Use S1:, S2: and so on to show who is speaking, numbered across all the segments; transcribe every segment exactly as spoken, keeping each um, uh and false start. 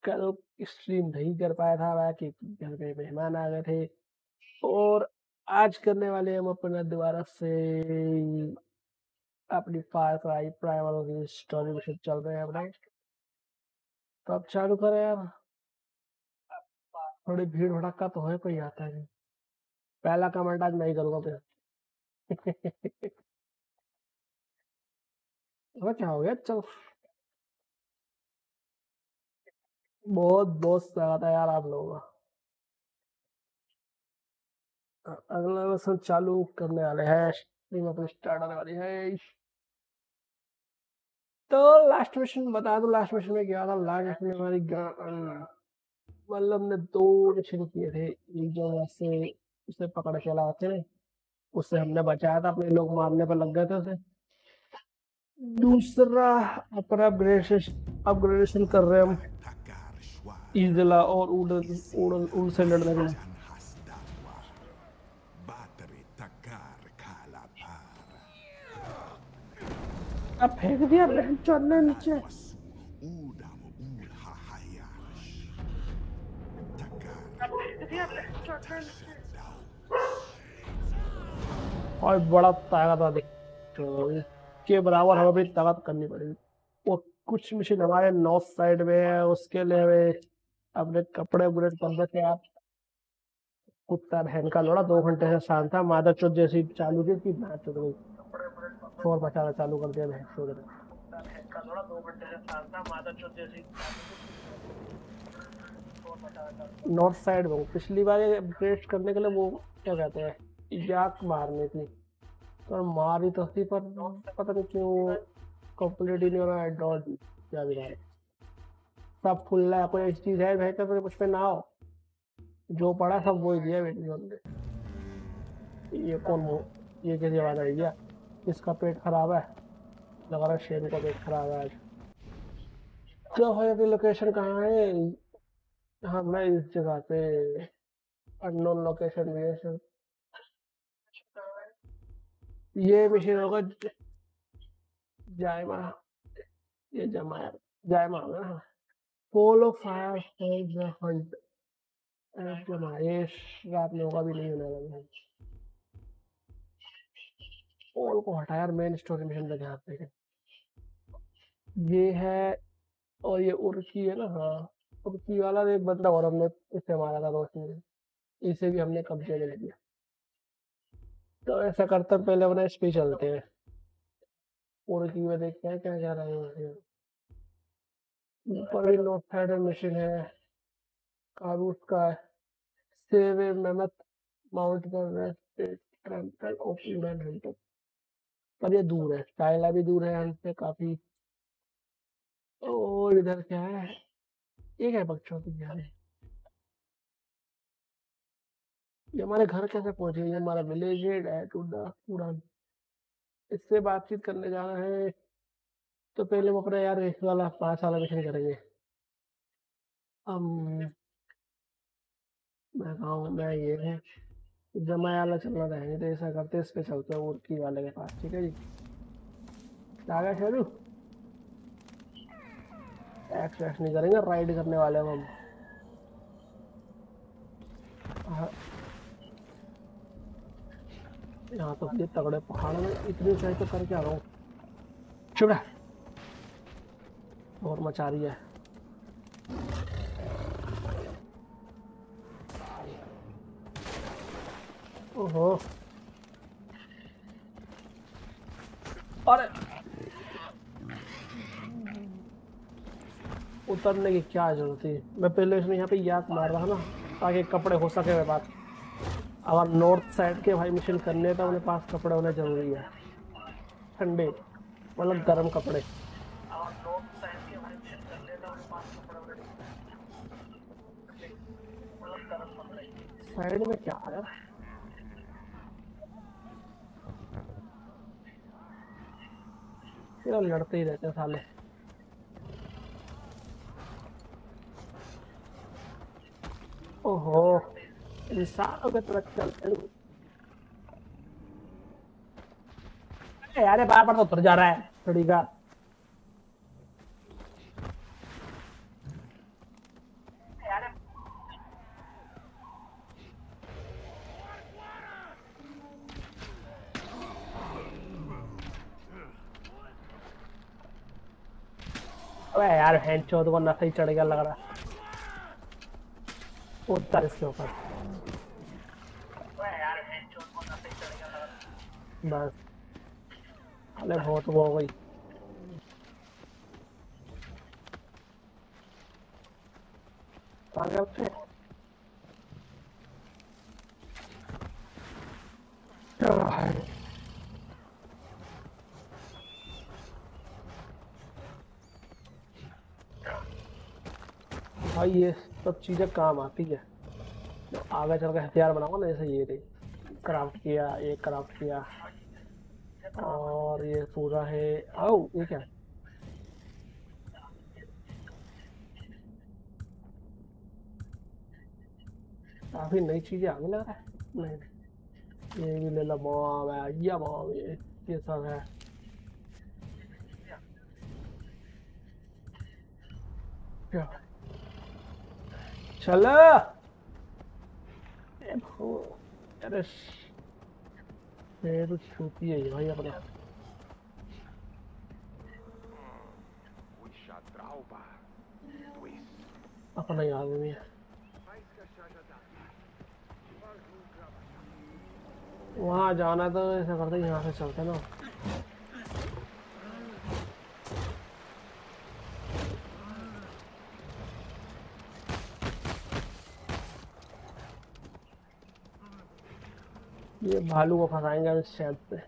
S1: कल स्ट्रीम नहीं कर पाया था मैं क्योंकि घर पे मेहमान आ गए थे और आज करने वाले हम अपना दोबारा से अपनी फार क्राई प्राइमल की स्टोरी मिशन चल रहे हैं अपने। तो अब चालू करें यार। थोड़ी भीड़ भड़का तो है, कोई आता नहीं। पहला कमेंट आज नहीं करूँगा फिर। वो क्या हो गया? चल बहुत बहुत स्वागत है यार आप लोगों का। अगला लेसन चालू करने वाले हैं, स्ट्रीम अपनी स्टार्ट होने वाली है। तो लास्ट मिशन बता दो, लास्ट मिशन में क्या था। लास्ट मिशन में हमारी मतलब ने दो मिशन किए थे। एक जो वैसे उसे पकड़ के लाते थे, उससे हमने बचाया था, अपने लोग मारने पर लग गए थे उसे। दूसरा अपना अपग्रेडेशन अपग्रेडेशन कर रहे हैं हम ईजला और उड़न उड़न उड़ से लड़ने के लिए। अब फेंक दिया चढ़ने नीचे। और बड़ा ताकत वाली तो के बराबर हमें अपनी ताकत करनी पड़ेगी। वो कुछ मिशन हमारे नॉर्थ साइड में है, उसके लिए हमें अपने कपड़े अपग्रेड कर देते हैं। आप कुत्ता बहन का लोड़ा दो घंटे से शांत था, मादा चौथ जैसी चालू की थी, भैंस चौथ गई शोर मचाना चालू कर दिया भैंस चौथ ने। नॉर्थ साइड में पिछली बार अपग्रेड करने के लिए वो क्या कहते हैं याक मारनी थी, तो मारी तो थी पर पता नहीं क्यों कंप्लीट ही नहीं हो रहा है। डॉट क्या भी है, सब फुल है। कोई ऐसी चीज है भाई तो कुछ पे ना हो, जो पड़ा सब वो ही दिया बेटी ने। ये कौन हो? ये कैसी आवाज आई है? इसका पेट खराब है, लग रहा है शेर का पेट खराब है आज। तो भाई अपनी लोकेशन कहाँ है? हाँ मैं इस जगह पे अननोन लोकेशन भी है। ये मिशन होगा जायमा, ये जमाया जायमा होगा ना। पोलो फायर फॉर द हंट जमाइश रात में होगा भी नहीं होने वाला है। पोल को हटा यार, मेन स्टोरी मिशन पे ध्यान देंगे। ये है और ये उर्की है ना। हाँ उर्की वाला एक बंदा और हमने इसे मारा था रोशनी, इसे भी हमने कब्जे में ले लिया। तो ऐसा करते हैं पहले अपने इस पे चलते हैं, उर्की में देखते हैं क्या क्या रहा है। ऊपर भी नॉर्थ साइड में मिशन है, कारूस का सेव ए मेमथ माउंट पर टेम्पल ऑफ ईडन हंटर, पर ये दूर है, टाइला भी दूर है हमसे काफी। और इधर क्या है? ये क्या बच्चों की घर है? ये हमारे घर कैसे पहुंचे? ये हमारा विलेज है उड़ान। इससे बातचीत करने जाना है तो पहले हम अपना यार इस वाला पांच वाला मिशन करेंगे। हम मैं कहूँ मैं ये है जमा वाला चलना रहेंगे, तो ऐसा करते इस पे चलते हैं उर्की वाले के पास। ठीक है जी, आ गया शेरू। एक्स एक्स नहीं करेंगे, राइड करने वाले हम। हाँ, यहाँ तो ये तगड़े पहाड़ में इतनी ऊंचाई तो करके आ रहा हूँ। चुप रह, और मचा रही है। ओहो अरे उतरने की क्या जरूरत थी? मैं पहले इसमें यहाँ पे याद मार रहा ना ताकि कपड़े हो सके मेरे पास। अगर नॉर्थ साइड के भाई मिशन करने तो अपने पास कपड़े होने जरूरी है, ठंडे मतलब गर्म कपड़े। साइड में क्या है? ये लड़ते ही रहते साले। ओहो इंसानों के तरफ चलते यार, बार बार तो उतर जा रहा है थोड़ी का। अबे यार हैंड चौथ को नशा ही चढ़ गया लग रहा है। उतर इसके ऊपर। अबे यार हैंड चौथ को नशा ही चढ़ गया लग रहा है। बस अरे बहुत वो हो गई। आगे अपने भाई ये सब चीजें काम आती है। तो आगे चल के हथियार बनाऊंगा ना, जैसे ये रही क्राफ्ट किया, ये क्राफ्ट किया, और ये पूरा है। आओ ये क्या है? काफी नई चीजें आने लग रहा है। नहीं ये भी ले लो, बॉम है, ये बॉम, ये ये सब है। क्या चलो ए भो, अरे ये तो छूती है ये भाई अपने। अपना याद नहीं है। वहाँ जाना तो ऐसा करते यहाँ से चलते ना। ये भालू को फंसाएंगे हम इस शेल्फ पे।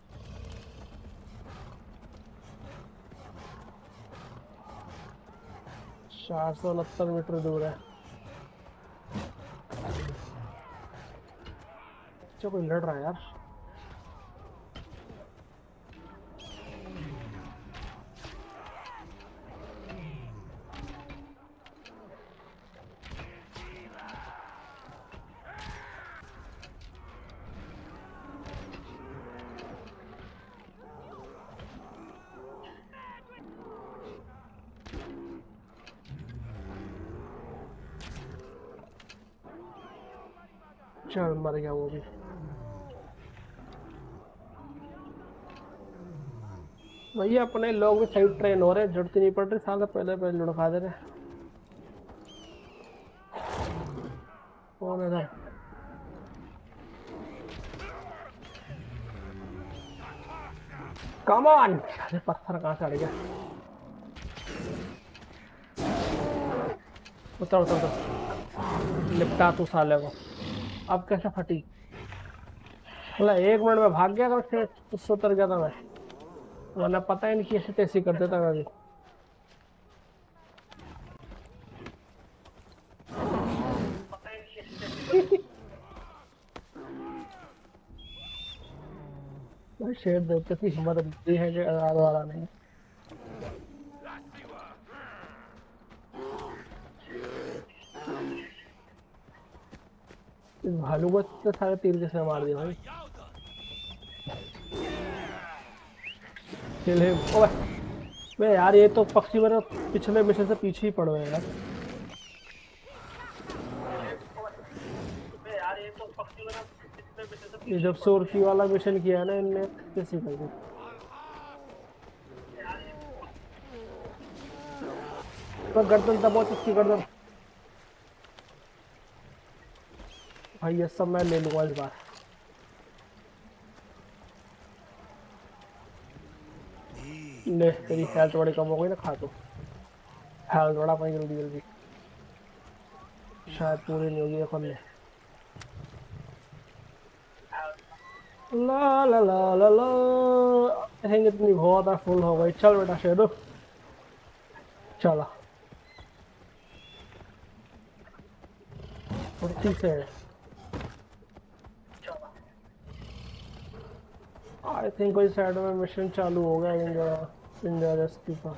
S1: चार सौ उनहत्तर मीटर दूर है। अच्छा कोई लड़ रहा है यार। चल मर गया वो भी। भैया अपने लोग भी सही ट्रेन हो रहे, जरूरत नहीं पड़ रही साल पहले पहले लुढ़का दे रहे। कौन है? Come on. अरे पत्थर कहाँ से अड़ गया? उतर उतर उतर, लिपटा तू साले को। अब कैसे फटी? मतलब एक मिनट में भाग गया, अगर फिर उससे उतर गया था मैं, वरना पता ही नहीं कि ऐसे तैसी कर देता मैं भी। शेर देवते की हिम्मत दी है कि वाला नहीं। इस भालू को तो सारे तीर कैसे मार दिया भाई। चले ओए यार, ये तो पक्षी मेरे पिछले मिशन से पीछे ही पड़ गए यार। ये जब सोरकी वाला मिशन किया ना इनने, कैसे कर दी। तो गर्दन दबो, इसकी गर्दन। भाई ये सब मैं ले लूंगा इस बार। ले तेरी हेल्थ बड़ी कम हो गई ना, खा तो हेल्थ बड़ा पाई जल्दी जल्दी, शायद पूरी नहीं होगी अपन ले। ला ला ला ला ला, आई थिंक इतनी बहुत फुल हो गई। चल बेटा शेडो चला। ठीक से आई थिंक कोई साइड में मिशन चालू हो गया इंडिया इंडिया रेस्क्यू का।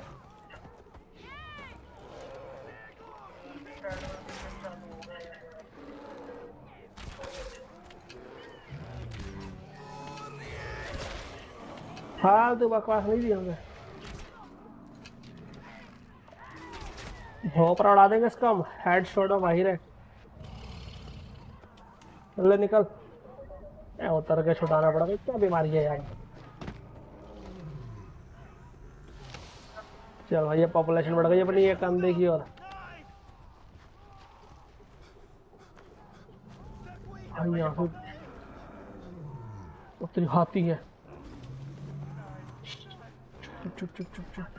S1: हाँ तो बकवास नहीं दी हमें, भोपरा उड़ा देंगे इसका हम। हेड शॉट ऑफ बाहर है। चल निकल, उतर के छुटाना पड़ेगा। क्या बीमारी है यार। चल भाई ये पॉपुलेशन बढ़ गई अपनी ये कंधे की और भाई यहाँ पे उतनी हाथी है। चुप चुप चुप चुप चुप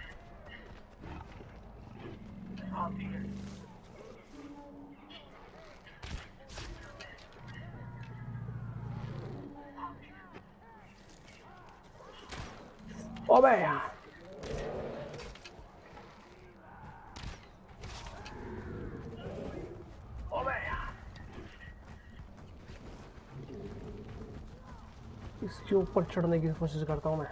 S1: ओबे यार ओबे यार इसके ऊपर चढ़ने की कोशिश करता हूँ मैं।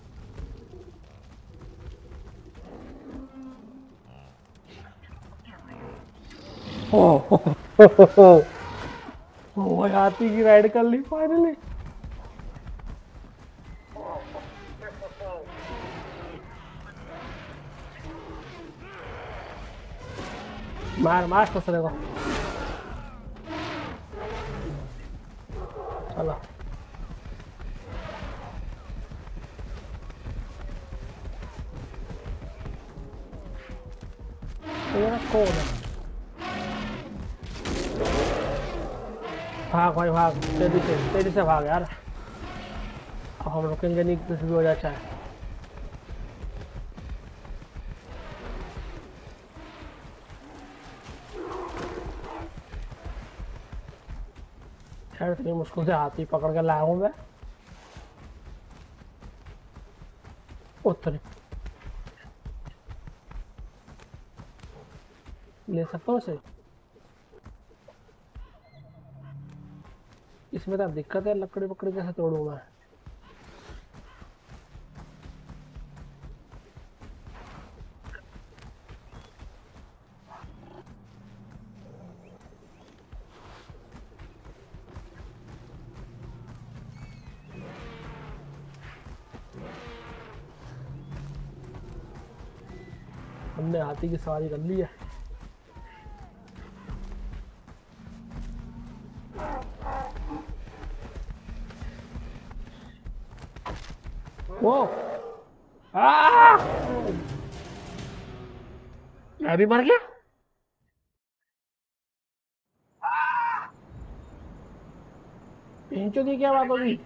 S1: वो हाथी की राइड कर ली फाइनली। मार मार फसले को। चलो तेरा कौन है? भाग भाई भाग तेजी से तेजी से भाग यार। अब हम रुकेंगे नहीं कुछ भी हो जाए चाहे। खैर इतनी मुश्किल से हाथी पकड़ के लाया हूँ मैं। उत्तरी ले सकता हूँ इसे। इसमें तो दिक्कत है लकड़ी पकड़ी कैसे तोड़ूंगा। हमने हाथी की सवारी कर ली है। वो मैं भी मर गया। इंचो की क्या बात होगी।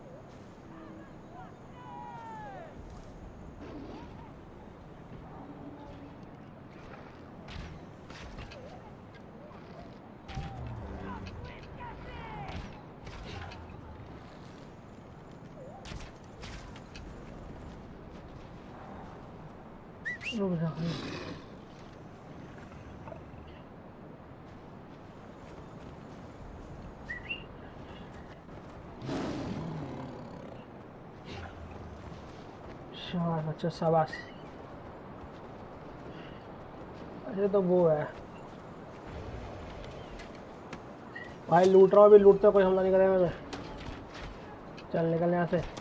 S1: रुक जा शाबाश अच्छा शाबाश। अरे तो वो है भाई लूट रहा हूँ अभी। लूटते कोई हमला नहीं करेगा मैं। चल निकल यहाँ से।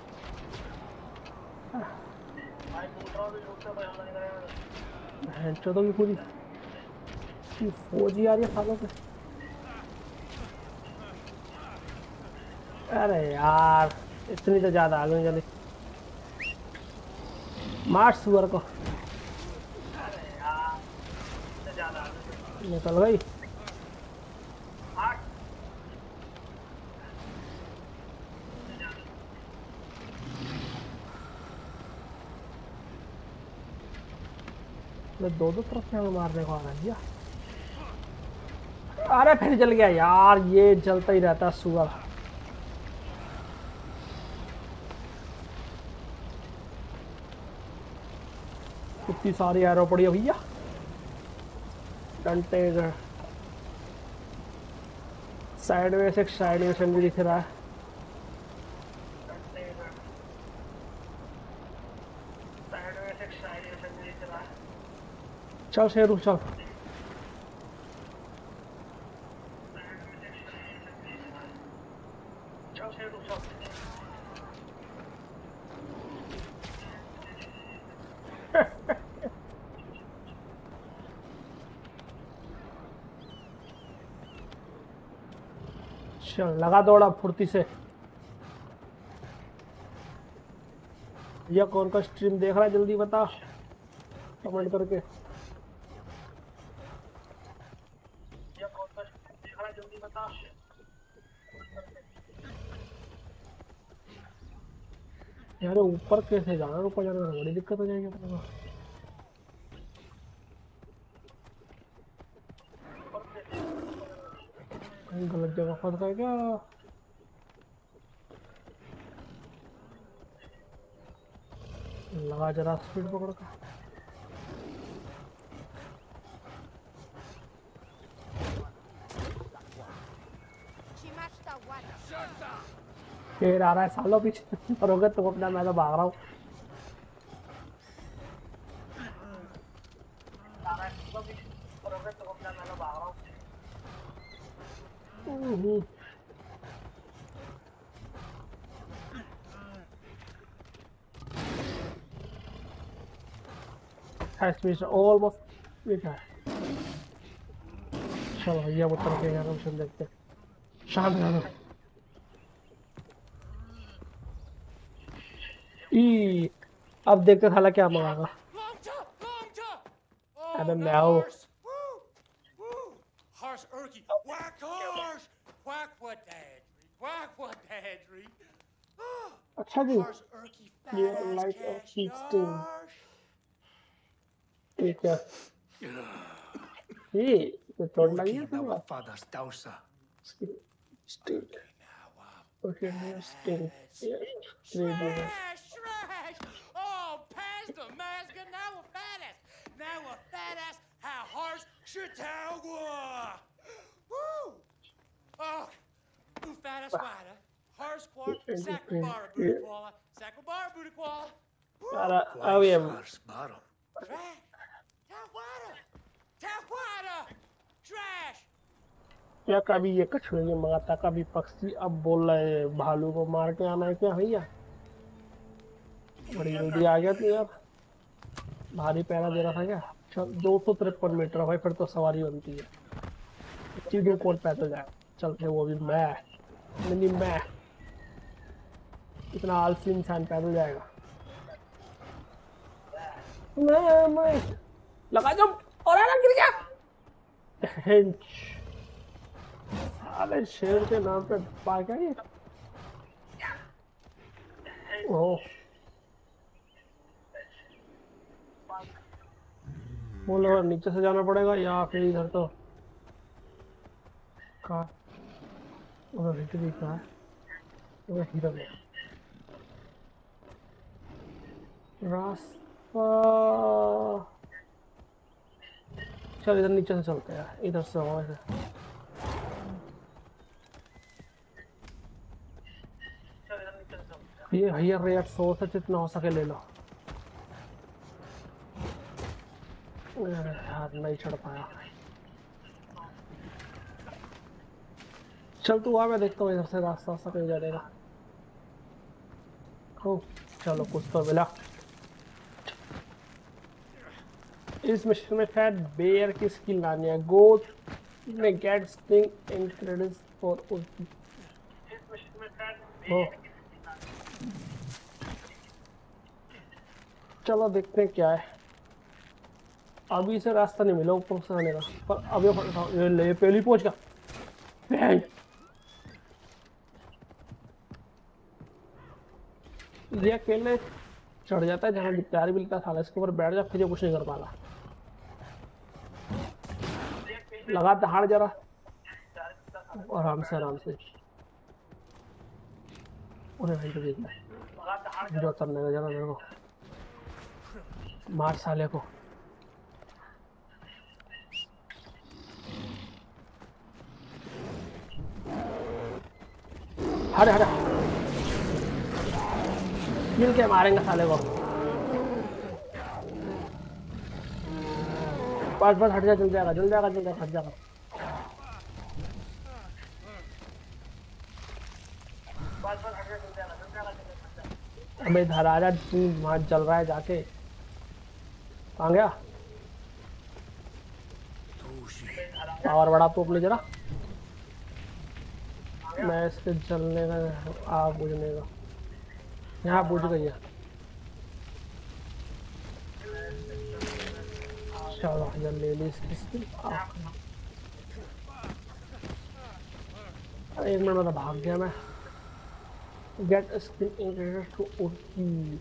S1: तो भी पूरी फौजी आ रही है सालों पे। अरे यार इतनी तो ज्यादा आ गई जल्दी मार सुअर को। अरे यार इतनी ज्यादा निकल गई। दो दो तरफ से हमें मारने को आ रहा है। अरे फिर जल गया यार। ये जलता ही रहता है सुअर। कितनी सारी एरो पड़ी है भैया। डंटे साइड में से साइड में से भी दिख रहा है। चल शेरू चल। चल लगा दौड़ा फुर्ती से। ये कौन का स्ट्रीम देख रहा है जल्दी बता। कमेंट करके। यार ऊपर कैसे जाना, ऊपर जाने में बड़ी दिक्कत हो जाएगी अपने को। गलत जगह फंस गए क्या? लगा जरा स्पीड पकड़ कर। शेर आ रहा है सालों पीछे करोगे तुम अपना, मैं तो भाग रहा हूँ। ऑलमोस्ट देखा है। चलो भैया उतर के यार रोशन देखते शांत रहो। ई अब देखते साला क्या मंगागा। अबे मैओ अच्छा जी ये लाइट ऑफ सीस्टिंग ठीक है। ये तो चोट लगी है तुम्हें? Sting okay sting three D यार अब ये क्या कभी ये कछुए ने मंगाता, कभी पक्षी, अब बोल रहे हैं भालू को मार के आना है क्या भैया? बड़ी जल्दी आ गया तू यार, भारी पैरा दे रहा था क्या? चल दो सौ तिरपन मीटर भाई, फिर तो सवारी बनती है। चीजों कौन पैदल जाए, चलते वो भी मैं मिनी मैं, इतना आलसी इंसान पैदल जाएगा? मैं मैं लगा जंप और आना गिर गया। साले शेर के नाम पे पा गया ये। ओह बोलो नीचे से जाना पड़ेगा या फिर इधर तो का उधर हिटरी का है, उधर हिरन है रास्ता। चल इधर नीचे से चलते हैं, इधर से हवा से। ये भैया रेट सौ से जितना हो सके ले लो। यार नहीं चढ़ पाया। चल तू आ, मैं देखता हूँ इधर से रास्ता रास्ता कहीं जाएगा। ओ चलो कुछ तो मिला। इस मिशन में शायद बेयर की स्किल लानी है। गोट में get sting and credits for उल्टी। चलो देखते हैं क्या है। अभी से रास्ता नहीं मिला ऊपर से आने का, पर अभी ये ले पहली पहुंच गया। ये अकेले चढ़ जाता है जहाँ प्यार मिलता था, इसके ऊपर बैठ जा फिर कुछ नहीं कर पाना। लगा दहाड़ जरा आराम से आराम से। उन्हें भाई तो देखना है जो करने का जरा मेरे को मार साले को। हटे हटे मिल के मारेंगे साले को। बस बस हट जा, जल जाएगा जल जाएगा जल जाएगा हट जाएगा। अबे इधर आ जा, तू वहाँ जल रहा है जाके। कहाँ गया? पावर बड़ा तो अपने जरा, मैं इसके जलने का आग बुझने का। यहाँ बुझ गई है। चलो यार ले ली इसकी स्किल। एक मिनट में तो भाग गया मैं। Get skill increase to OT.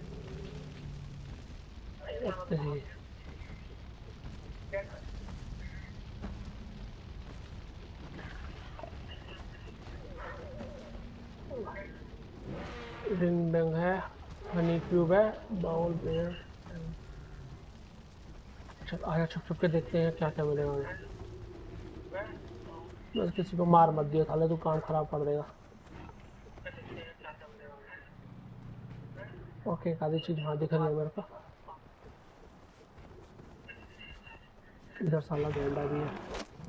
S1: रिंग डंग है, हनी क्यूब है, बाउल बेयर। चल आया, छुप छुप के देखते हैं क्या क्या मिलेगा हमें। बस किसी को मार मत दिया साले, तू काम खराब कर देगा। ओके एक आधी चीज हाँ दिख रही है मेरे को। इधर साला गेंडा भी है।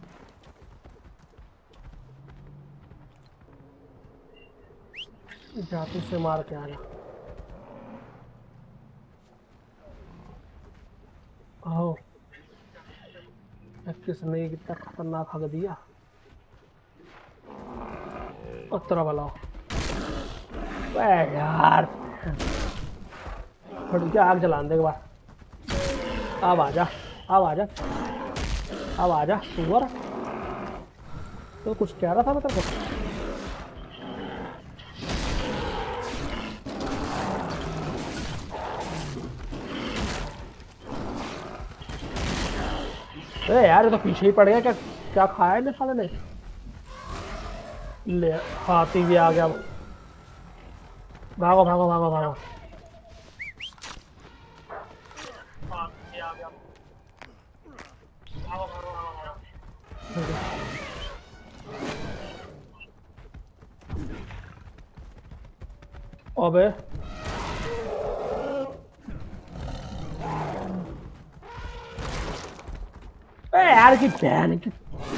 S1: जातू से मार के आना। ओह किसने कितना खतरनाक हक दिया। उत्तरा वाला यार थोड़ी आग जलाने के बाद। अब आजा, अब आजा, अब आजा सुअर। तो कुछ कह रहा था मैं तेरे को। अरे यार ये तो पीछे ही पड़ गया। क्या क्या खाया है साले ने। ले हाथी भी आ गया। भागो भागो भागो भागो। अबे यार की बहन की।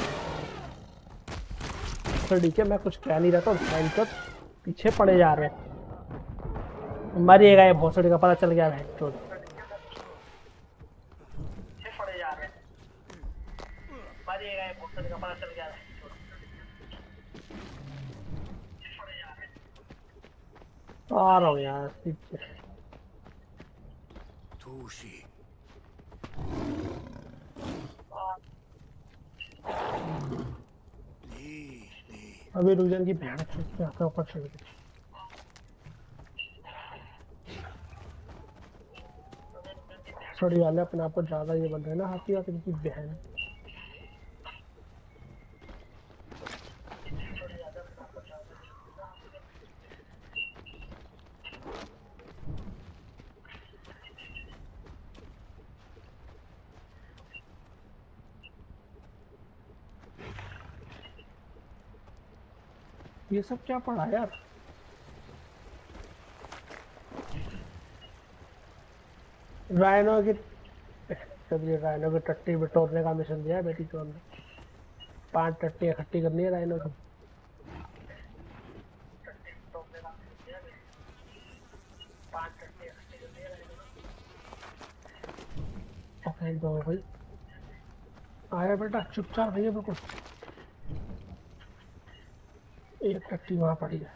S1: ठीक है मैं कुछ कह नहीं रहा था। तो पीछे पड़े जा रहे हैं। मरिएगा ये भोसड़ी का पता चल गया है। चोट आ रहा हूँ यार। अभी रुजन की भैंस खींचते आते ऊपर चल गई। सड़ी वाले अपने आप को ज्यादा ये बन रहे ना हाथी वाथी की बहन। ये सब क्या पढ़ा यार। राइनो की चलिए राइनो की टट्टी बिटोरने का मिशन दिया है बेटी चोर ने। पांच टट्टी इकट्ठी करनी है राइनो की। ओके दो भाई आया बेटा चुपचाप भैया बिल्कुल। एक टट्टी वहां पड़ी है।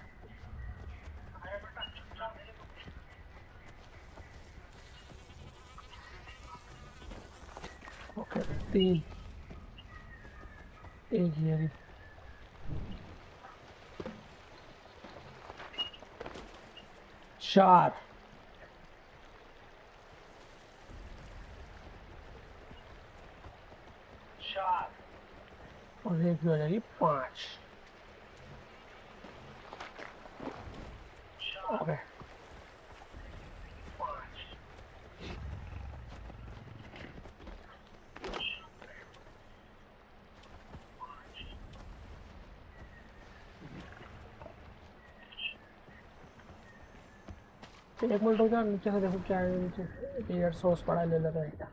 S1: ओके तीन एक ये चार चार और एक हो जाएगी पांच। ओके एक मिनट हो गया। नीचे से देखो क्या है। नीचे एयर सोर्स पड़ा ले लेता है।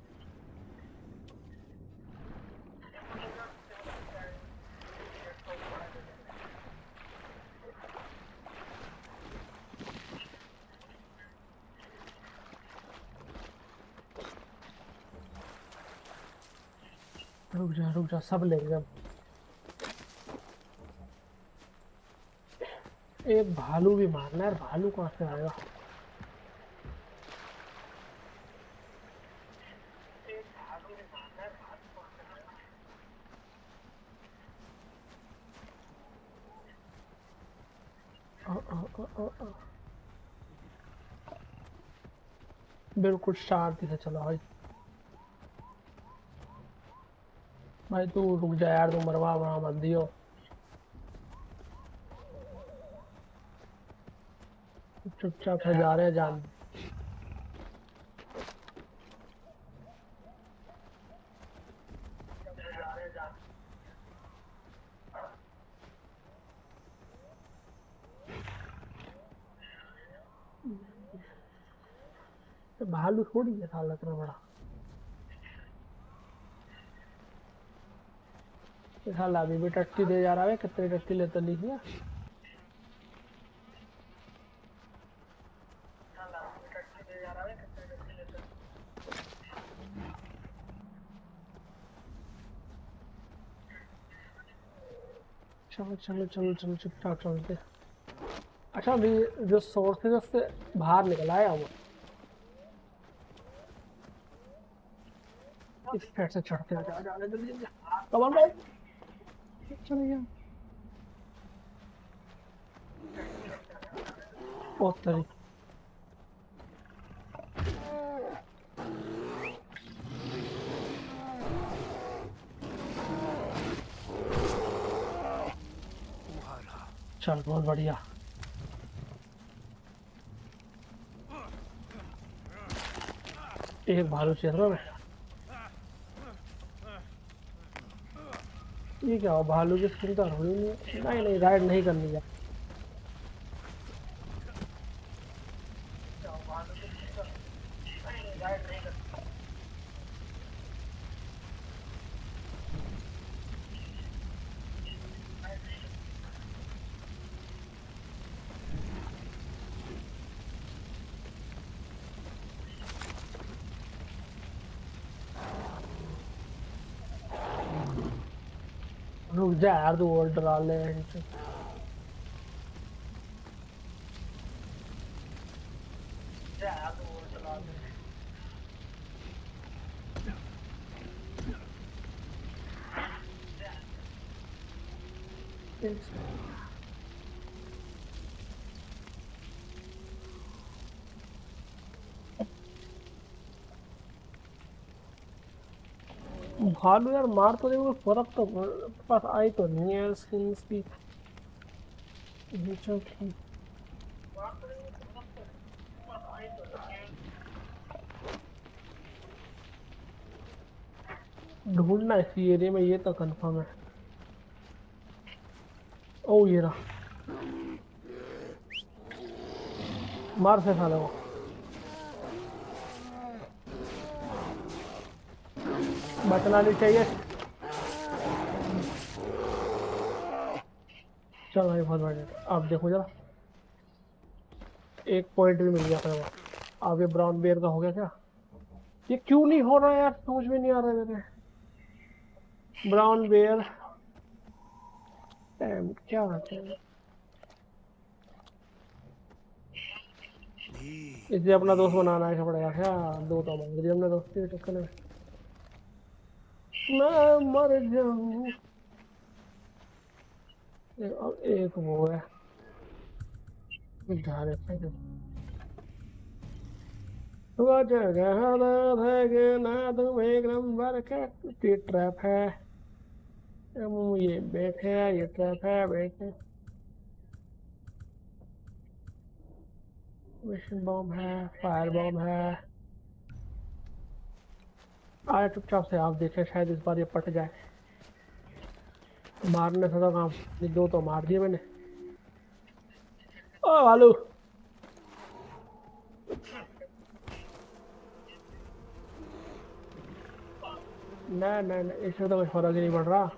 S1: रुक जा रुक जा सब लेंगे हम। एक भालू भी मारना है। भालू कहाँ से आएगा। बिल्कुल शांति से चलो भाई। भाई तू रुक जा यार, तू मरवा वरवा मत दियो। चुपचाप से जा रहे हैं जान। भालू थोड़ी है साला इतना बड़ा। साला अभी भी टट्टी दे जा रहा है, कितनी टट्टी लेते लिखिए। चलो चलो चलो चलो चुपचाप चलते। अच्छा अभी जो सोर्स है उससे बाहर निकला है वो, इस साइड से चढ़ते हैं। जा जा जा जल्दी जल्दी। कम ऑन भाई, चले गया। बहुत तरी चल, बहुत बढ़िया। एक भालू चेहरा में ये क्या हो, भालू की स्किन तो हुई नहीं। नहीं नहीं राइड नहीं करनी है। रुक जा यार, तू और डरा ले। भालू यार मार तो देखो, फर्क तो पास आई तो नहीं है स्किन्स की। ढूंढना इसी एरिया में, ये तो कंफर्म है। ओ ये रहा, मार से साले को। बचना नहीं चाहिए। चल भाई बहुत बढ़िया। आप देखो जरा, एक पॉइंट भी मिल गया था। अब ये ब्राउन बेयर का हो गया क्या? ये क्यों नहीं हो रहा यार, समझ में नहीं आ रहा मेरे। ब्राउन बेयर क्या होता है? इसे अपना दोस्त बनाना है पड़ेगा क्या? दो तो मांग हमने दोस्ती के चक्कर में। मैं मर जाऊं। एक वो है ट्रैप है। ये बैठ है, ये ट्रैप है, बैठ है। मिशन बॉम्ब है, फायर बॉम्ब है। आया चुपचाप से, आप देखें शायद इस बार ये पट जाए। मारने से तो काम, ये दो तो मार दिए मैंने। ओ भालू नहीं नहीं नहीं, इसमें तो कुछ फर्क ही नहीं पड़ रहा।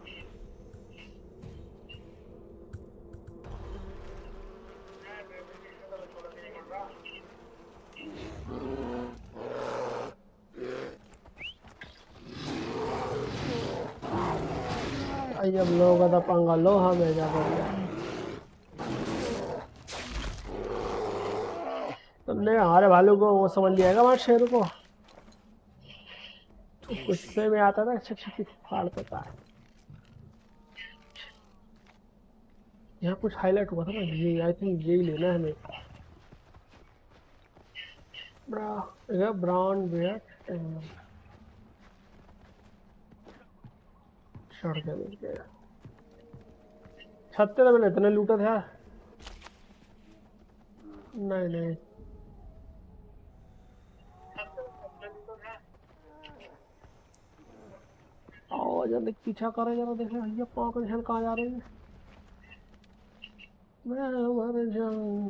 S1: अब लोगों का तो पंगा लो, हमें जा तुमने हमारे भालू को वो समझ लिया हमारे शेर को। तो गुस्से में आता था, अच्छा अच्छा फाड़ देता है। यहाँ कुछ हाईलाइट हुआ था ना, ये आई थिंक यही लेना है हमें। ब्रा ब्राउन बेयर चढ़ गया मिल गया। छत्ते तो मैंने इतने लूटा था। नहीं नहीं आओ जल्दी पीछा करे जरा, देखे भैया पाँव के निशान कहाँ जा रहे हैं। मैं मर जाऊं।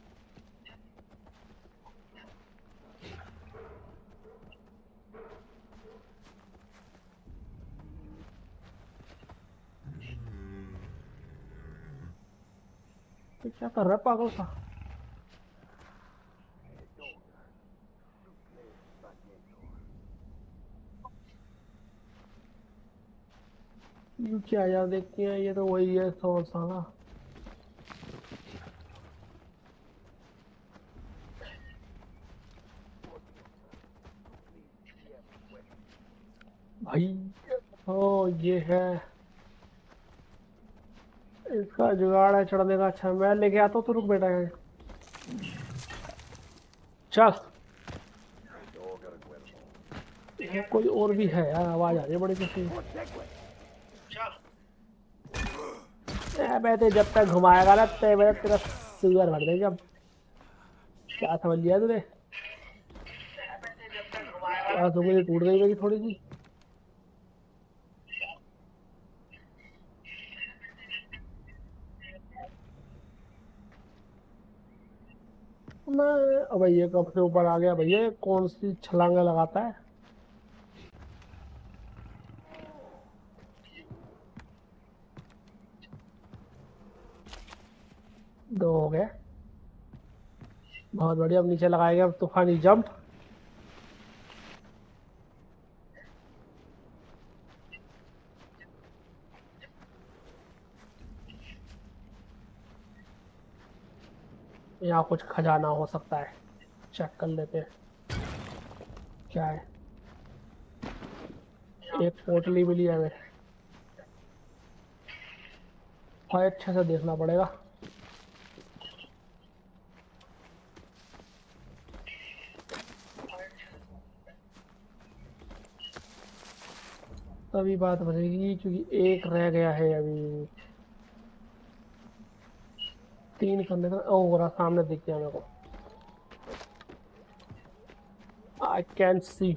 S1: तो क्या कर रहा है पागल सा। यू क्या यार, देखती है ये तो वही है सौ साला। भाई ओ ये है, इसका जुगाड़ है चढ़ने का। अच्छा मैं लेके आता हूँ, तो रुक बेटा है। चल ये कोई और भी है यार, आवाज आ रही है बड़ी किसी। मैं तो जब तक घुमाएगा ना ते मेरा तेरा सुगर भर देगा। क्या समझ लिया तूने? तो मुझे टूट गई मेरी थोड़ी सी। मैं अब ये कब से ऊपर आ गया भैया, कौन सी छलांगा लगाता है। दो हो गए, बहुत बढ़िया। अब नीचे लगाएंगे अब तूफानी जंप। यहाँ कुछ खजाना हो सकता है, चेक कर लेते हैं क्या है। एक पोटली मिली है हमें, और अच्छे से देखना पड़ेगा। तभी बात बनेगी, क्योंकि एक रह गया है अभी। तीन करने का ओ रहा सामने दिख गया मेरे को। I can see.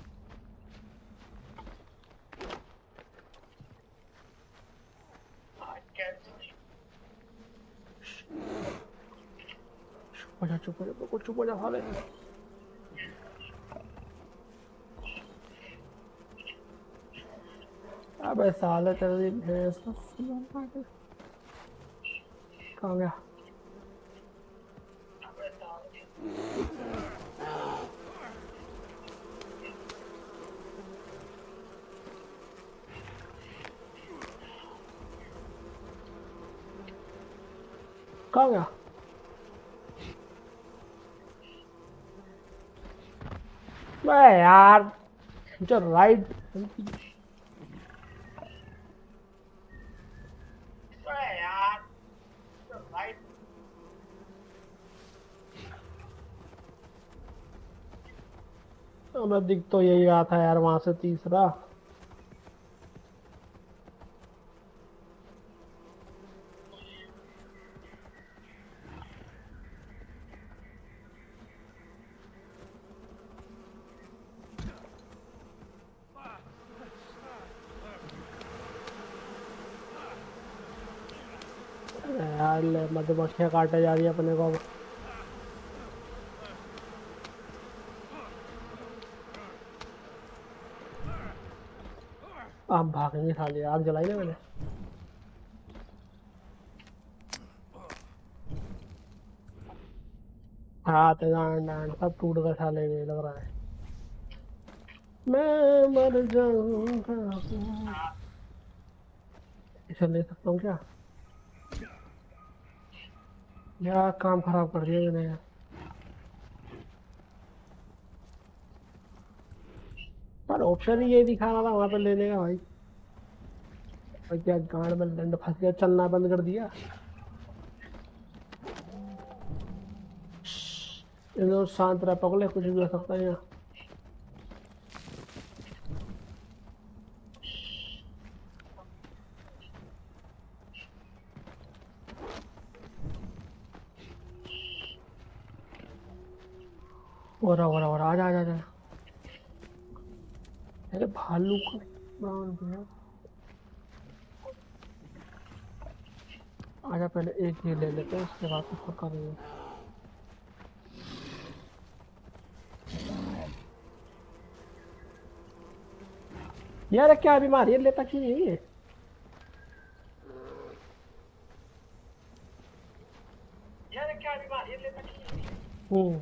S1: अच्छा चुप हो जा, चुप हो जा साले। अबे साले तेरी भैंस का कहाँ गया? कहाँ गया? बे यार जो राइट मैं दिख तो यही रहा था यार, वहां से तीसरा। यार मधुमक्खियां काटे जा रही है अपने को। आप भागेंगे साले, आग जलाई ना मैंने। हाथ गांड डांड सब टूट गए साले, में लग रहा है मैं मर जाऊंगा। इसे ले सकता हूँ क्या? यार काम खराब कर दिया मैंने यार। पर ऑप्शन ही यही दिखा रहा था वहां पे लेने का भाई। और क्या गांड में डंड फंस गया, चलना बंद कर दिया। एकदम शांत रह पगले, कुछ भी हो सकता है यहाँ। हो रहा हो रहा हो रहा, आजा आजा आजा। अरे भालू का बाउंड भैया, आजा पहले एक ही ले लेते हैं, उसके बाद उसको करेंगे। यार क्या बीमारी है, लेता क्यों नहीं है? यार क्या बीमारी है, लेता क्यों नहीं है? हम्म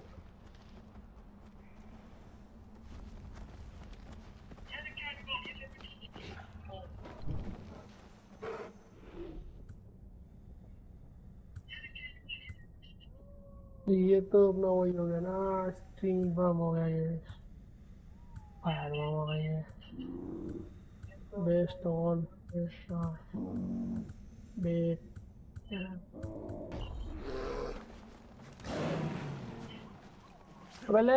S1: ये तो अपना वही हो गया ना, स्ट्रिंग बम हो गया ये, फायर बम हो गया ये, बेस्ट ऑन बेस्ट बेस्ट। पहले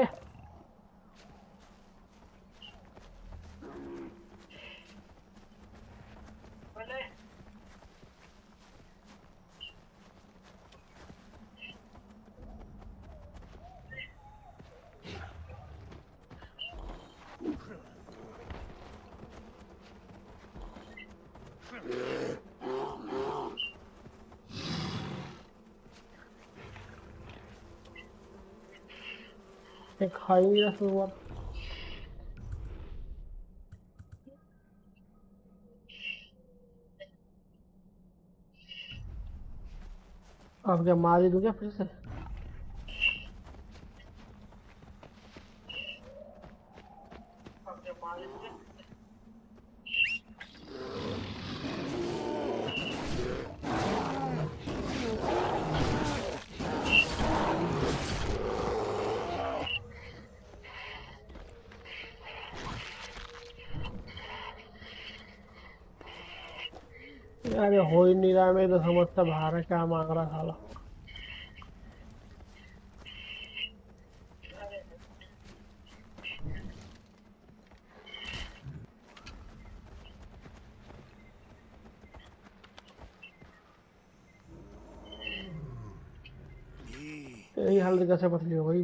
S1: एक खाई नहीं रहा सुबह। अब क्या मार ही दूं क्या फिर से? अरे हो ही नहीं रहा, मैं तो समझता बाहर है, क्या मांग रहा साला। यही हालत कैसे पतली हो गई?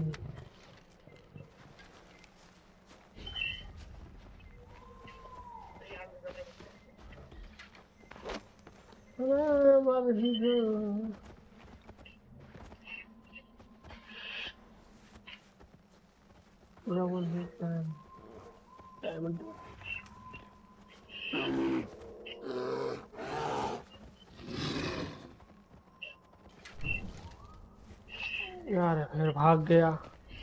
S1: यार फिर भाग गया।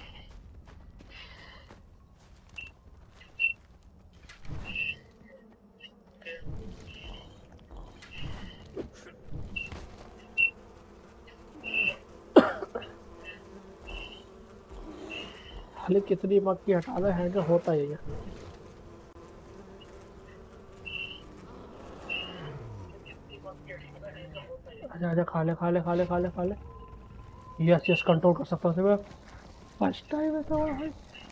S1: खाली कितनी मक्खी हटा दे है, होता ही है। आजा आजा, खा ले खा ले खा ले खा ले खा ले। यस यस, कंट्रोल कर सकता हूँ मैं। फर्स्ट टाइम ऐसा हुआ है।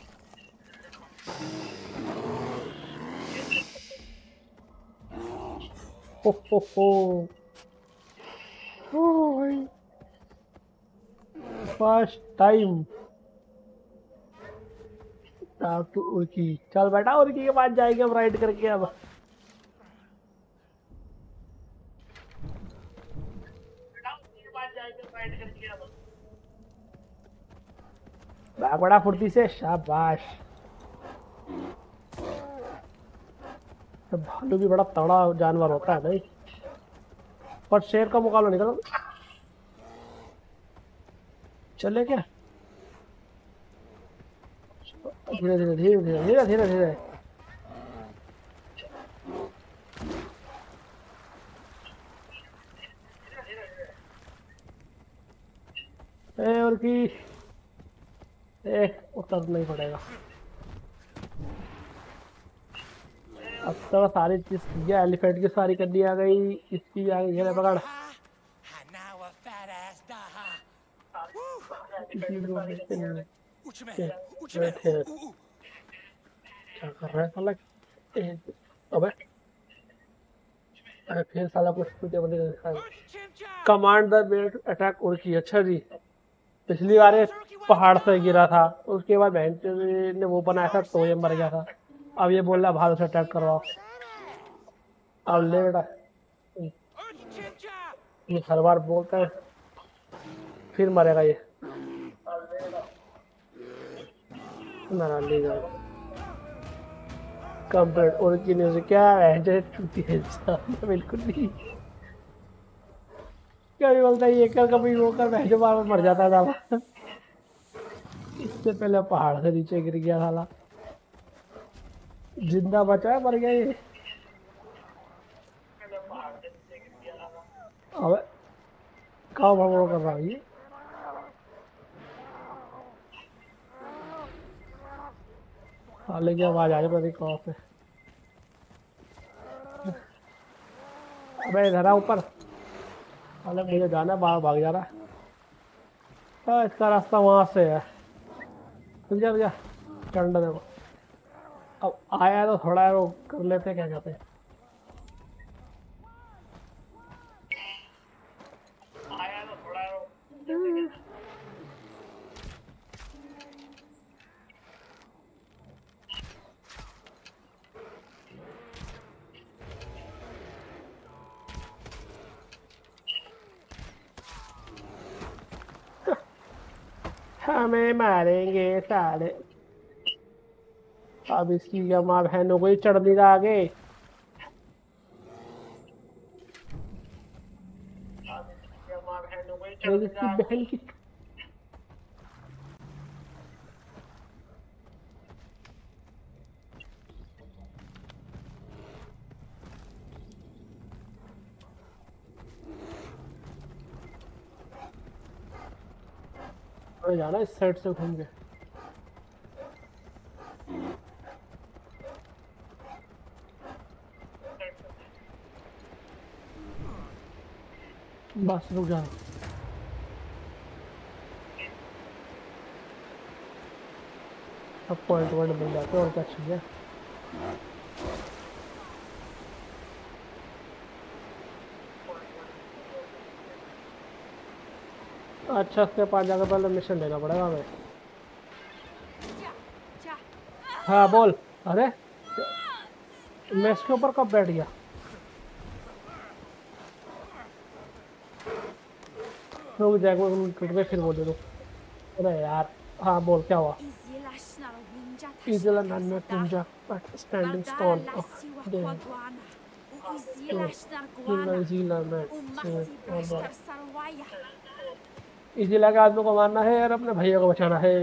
S1: हो हो हो हो भाई, फर्स्ट टाइम। टू उर्की, चल बेटा उर्की के पास जाएंगे हम राइड करके। अब भाग बड़ा फुर्ती से, शाबाश। तो भालू भी बड़ा तगड़ा जानवर होता है भाई, पर शेर का मुकाबला नहीं करता। चले क्या? धीरे धीरे धीरे धीरे धीरे धीरे धीरे। ए और की ए, उतरना ही पड़ेगा। अब तो सारी चीज किया, एलिफेंट की सारी करनी आ गई, इसकी आ गई, घेरे पकड़। किसी को देखते नहीं है।
S2: 乌魑魅，
S1: क्या
S2: 乌魑魅，
S1: बैठे हैं,
S2: 呜呜，
S1: क्या कर रहा है साला? ए, अबे अरे फिर साला कुछ टूटे बंदे दिखा है।
S2: 天价，
S1: कमांड द बेल्ट अटैक उड़की। अच्छा जी, पिछली बार ये पहाड़ से गिरा था, उसके बाद बहन ने वो बनाया था तो ये मर गया था। अब ये बोल रहा भालू से अटैक करवाओ। अब ले बेटा,
S2: 天价，
S1: ये हर बार बोलता है फिर मरेगा ये। ना ले जाओ कंप्लीट। और की न्यूज़ क्या है जो छुट्टी है साला, बिल्कुल नहीं। कभी बोलता है ये कर, कभी वो कर, मैं जो बार बार मर जाता था। इससे पहले पहाड़ से नीचे गिर गया साला, जिंदा बचा है, मर गया ये। अबे कहाँ भगवान कर रहा है ये? साले की आवाज आ रही पता नहीं कहाँ से। अबे इधर आ ऊपर। साले मुझे जाना है, बाहर भाग जा रहा है। हाँ, इसका रास्ता वहां से है। रुक जा रुक जा, चढ़ने दे। अब आया तो थोड़ा वो कर लेते, क्या कहते हैं। आया तो थोड़ा वो हमें मारेंगे साले। अब इसकी माँ बहनों को ही चढ़ नहीं रहा आगे। इसकी बहन की जाना इस साइड से घूम के। बस रुक जा, अब पॉइंट पॉइंट मिल जाते और क्या चाहिए। अच्छा, उसके पास जाकर पहले मिशन देना पड़ेगा हमें। हाँ बोल। अरे मैं इसके ऊपर कब बैठ गया? रुक जा, टूट गए फिर बोल दे। अरे यार हाँ बोल, क्या हुआ? इजला नन्ना तुंजा but standing stone of the इजला में इजला के आदमी को मारना है और अपने भैया को बचाना है।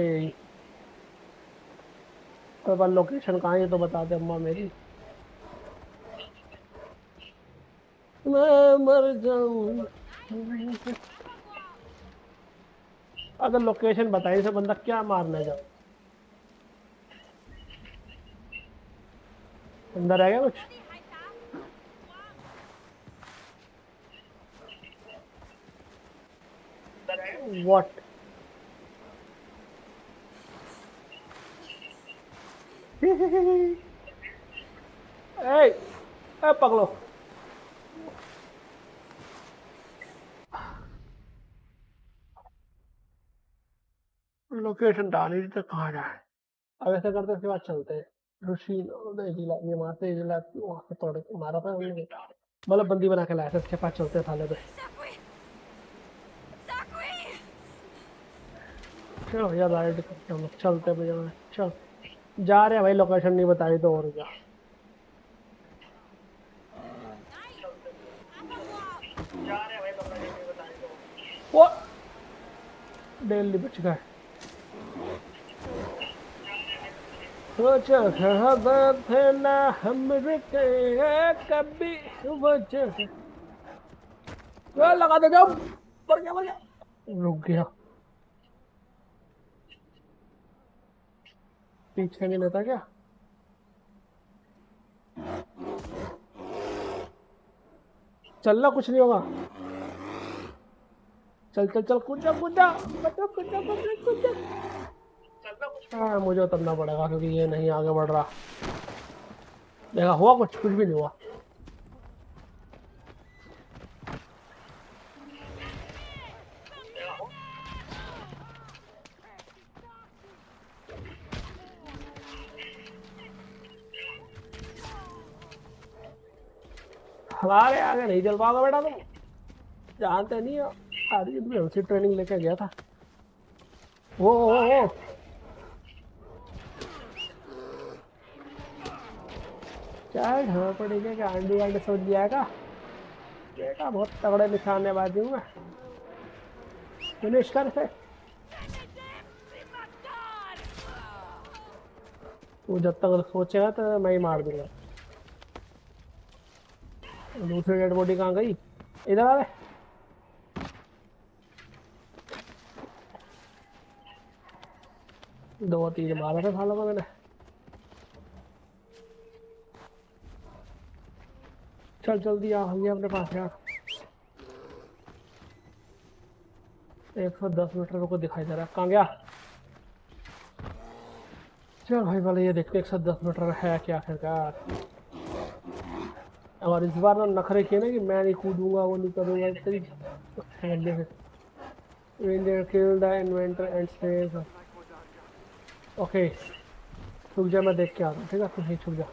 S1: कोई बार लोकेशन कहाँ है तो बता दे अम्मा मेरी, मैं मर जाऊं। अगर लोकेशन बताई तो बंदा क्या मारने जाओ। अंदर आ गया कुछ? What? ए, ए पकड़ो। लोकेशन डाली तो कहाँ जाए? अब ऐसा करते उसके बाद चलते हैं। ऋषि जिला ये वहाँ से जिला वहाँ से तोड़ के मारा था उन्होंने, मतलब बंदी बना के लाया था। उसके पास चलते थाले पे। चलो यार राइड करते हम, चलते भैया। चल जा रहे हैं भाई, लोकेशन नहीं बताई तो और क्या। वो डेली बच गए। सोचा था ना हम कभी वजह लगा दे जाओ। मर गया मर गया, रुक गया। पीछे नहीं लेता क्या? चलना कुछ नहीं होगा। चल चल चल कूद जा कूद जा बच्चों कूद जा कूद जा कूद जा। हाँ मुझे उतरना पड़ेगा क्योंकि ये नहीं आगे बढ़ रहा। देखा हुआ कुछ कुछ भी नहीं हुआ। हमारे आगे नहीं चल पाओगे बेटा तुम, जानते नहीं हो। आदमी तुम्हें उसी ट्रेनिंग लेके गया था। वो वो वो क्या ढोर पड़ेगा क्या आंडी वांडी सोच जाएगा बेटा। बहुत तगड़े निशानेबाजी हूँ मैं। फिनिश कर से। वो जब तक सोचेगा तो मैं ही मार दूंगा। दूसरी डेड बॉडी कहाँ गई? इधर आ। दो तीन मारा था सालों को मैंने। चल जल्दी आ ये अपने पास यार। एक सौ दस मीटर को दिखाई दे रहा है। कहाँ गया? चल भाई वाले ये देखते एक सौ दस मीटर है क्या आखिरकार। और इस बार ना नखरे किए ना कि मैं नहीं कूदूंगा वो नहीं करूंगा तेरी से। kill the inventor and says okay रुक जा मैं देख के आता हूँ ठीक है। तू नहीं छुप जा।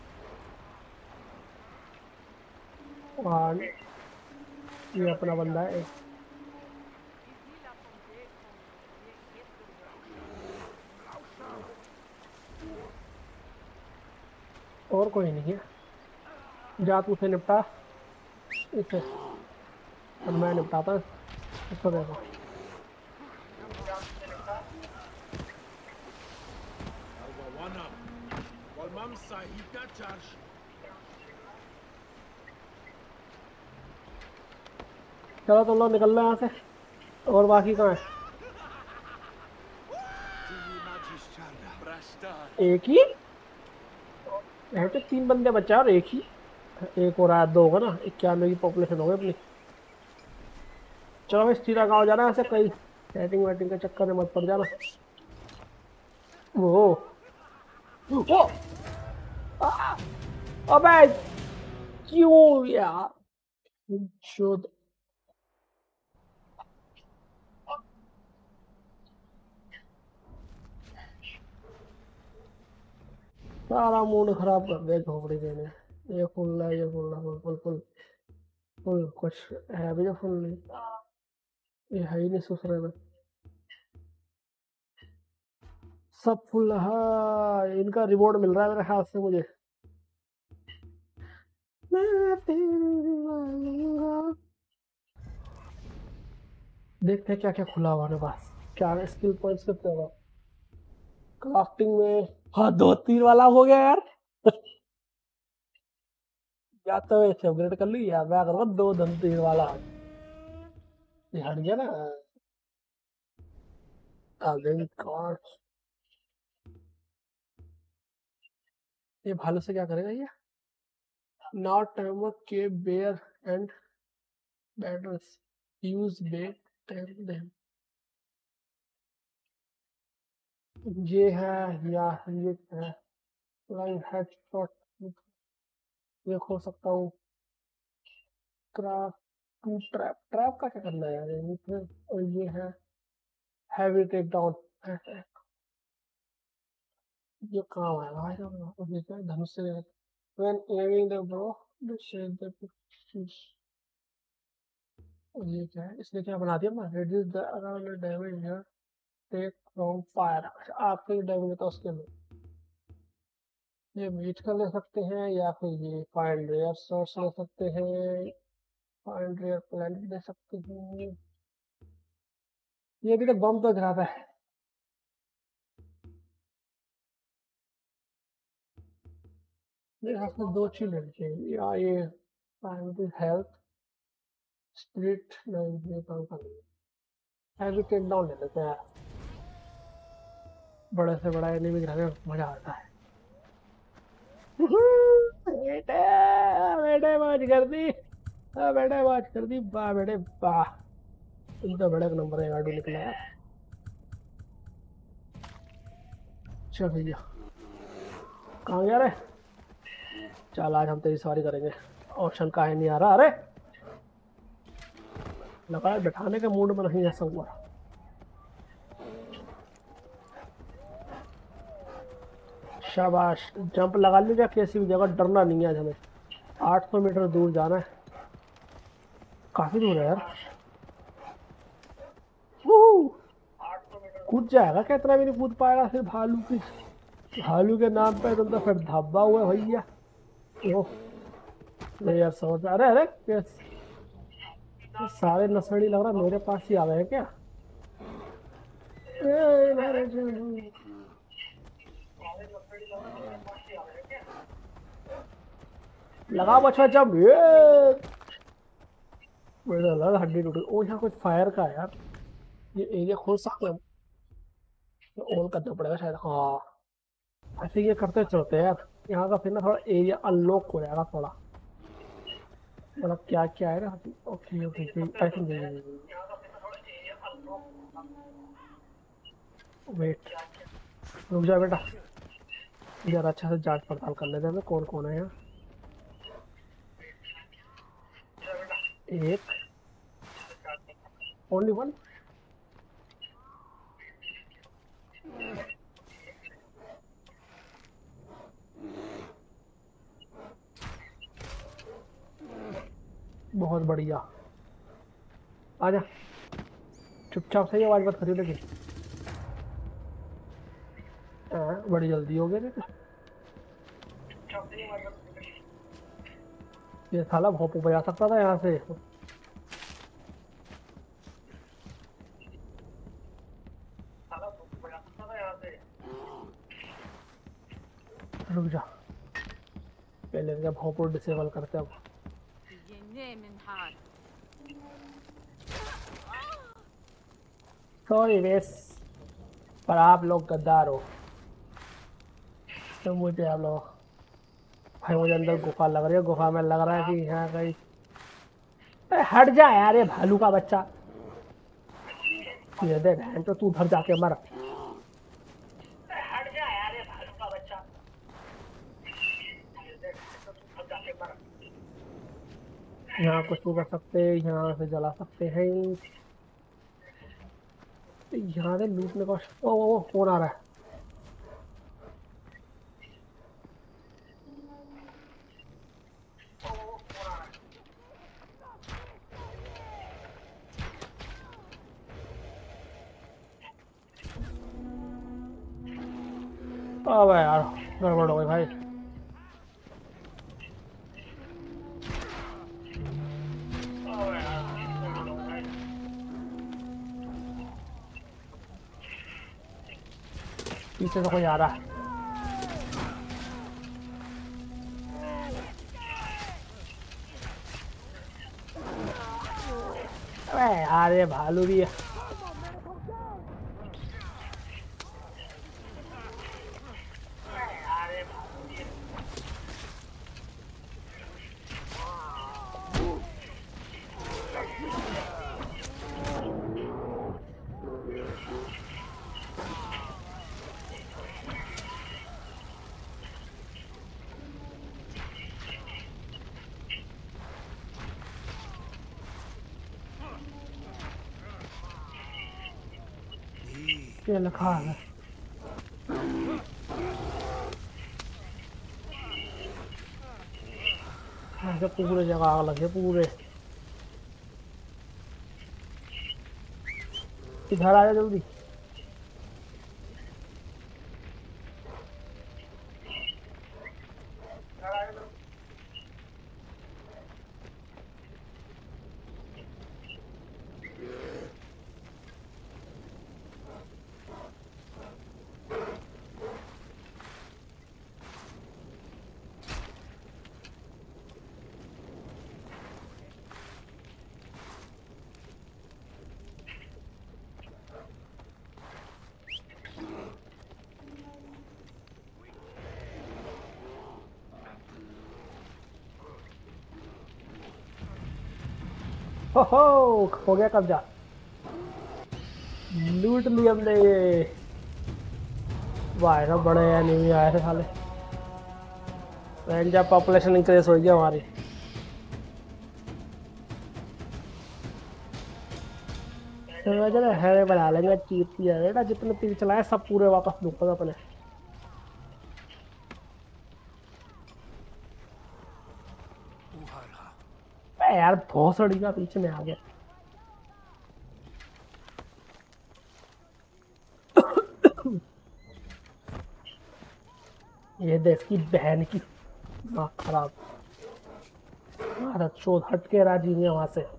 S1: और ये अपना बंदा है। और कोई नहीं है। जा तू उसे निपटा इसे और मैं निपटाता इसको। देखो चलो तुम लोग निकल लो यहाँ से। और बाकी कहाँ है? एक ही यहाँ पे तीन बंदे बचा और एक ही एक और आया दो होगा ना। इक्यानवे की पॉपुलेशन हो गई अपनी। चलो भाई सीधा गाँव जाना है। ऐसे कहीं सेटिंग वेटिंग के चक्कर में मत पड़ जाना। वो ओ अबे क्यों यार शुद्ध सारा मूड खराब कर दिया झोपड़ी देने। ये फुल है ये फुल है फुल फुल फुल कुछ है भी जो फुल नहीं। ये है ही नहीं ससुरे में सब फुल है। इनका रिवॉर्ड मिल रहा है मेरे ख्याल से मुझे। देखते हैं क्या क्या खुला हुआ है पास। क्या स्किल पॉइंट्स कितने होगा क्राफ्टिंग में? हाँ दो तीन वाला हो गया यार। या तो ऐसे अपग्रेड कर ली या मैं करूँगा दो धन तीन वाला। ये हट गया ना। ये भालू से क्या करेगा ये? नॉट टाइमर के bear and batters use bait time them. ये है या ये है लाइन हेडशॉट ये खो सकता हूँ। क्राफ्ट टू ट्रैप ट्रैप का क्या करना है यार ये। और ये है हैवी टेक डाउन। ये काम है भाई साहब। ये क्या धनुष से when aiming the bow the shape the pictures। और ये क्या है इसने क्या बना दिया? reduce the around the damage here take from fire। आपके डैमेज होता है उसके में। ये मीट का ले सकते हैं या फिर ये फाइंड रेयर सोर्स ले सकते हैं। फाइंड रेयर प्लांट ले सकते हैं। ये भी तो बम तो गिराता है। मेरे हाथ में दो चीज लेनी चाहिए या ये फाइंड हेल्थ स्प्रिट नहीं ये काम कर हैवी टेक डाउन ले लेते हैं। बड़े से बड़ा एनिमी गिराने में मजा आता है। बेटे बेटे मौज कर दी बेटे मौज कर दी वाह बेटे वाह। इतना बड़ा एक नंबर है गाड़ी निकला है। चल भैया कहाँ गया रे? चल आज हम तेरी सवारी करेंगे। ऑप्शन का है नहीं आ रहा। अरे लगा है बैठाने के मूड में नहीं है संगवार। शाबाश जंप लगा लीजिए किसी भी जगह, डरना नहीं है आज हमें। आठ सौ मीटर दूर जाना है, काफी दूर है यार। कूद जाएगा क्या? इतना भी नहीं कूद पाएगा सिर्फ भालू की, भालू के नाम पे तुम तो फिर धब्बा हुआ है भैया। ओह नहीं यार समझ। अरे अरे कैस सारे नसड़ी लग रहा मेरे पास ही आ गए हैं क्या? लगा बच्चा जब ये मेरा लगा हड्डी टूटी। ओ यहाँ कुछ फायर का है यार, ये एरिया खोल सकते हैं हम? ऑन करना पड़ेगा शायद। हाँ ऐसे ये करते चलते हैं यार, यहाँ का फिर ना थोड़ा एरिया अनलॉक हो जाएगा थोड़ा। मतलब क्या क्या है ना। Okay okay I think wait रुक जा बेटा, यार अच्छा से जांच पड़ताल कर लेते हैं कौन कौन है यहाँ। एक ओनली वन। बहुत बढ़िया आजा, चुपचाप से ही आवाज मत करियो लेकिन। हाँ बड़ी जल्दी हो गया देखो। ये साला भोपू बजा सकता था यहाँ से। रुक जा पहले इनका भोपू डिसेबल करते अब। सॉरी वेस पर आप लोग गद्दार हो। तो मुझे आप लोग भाई मुझे अंदर गुफा लग रही है, गुफा में लग रहा है कि यहाँ कहीं। अरे हट जा यार ये भालू का बच्चा। ये दे बहन तो तू उधर जाके मर। हट जा यार ये भालू का बच्चा। यहाँ कुछ नहीं कर सकते, यहाँ से जला सकते हैं। यहाँ से लूटने का ओ ओ कौन आ रहा है? अबे यार गड़बड़ हो गई भाई। पीछे से कोई आ रहा है। अबे यार ये भालू भी है। ये लिखा है ऐसे पूरे जगह आग लगे पूरे। इधर आ जा जल्दी। हो हो हो गया कब्जा। लूट लिया हमने ये। वाह सब बड़े एनिमी आए थे साले। जब पॉपुलेशन इंक्रीज हो गया हमारी। तो है बना लेंगे चीप बेटा, जितने तीर चलाए सब पूरे वापस दूंगा अपने। यार भोसड़ी का पीछे में आ गया। ये देख की बहन की माँ खराब। चोद हट के राजी नहीं वहां से।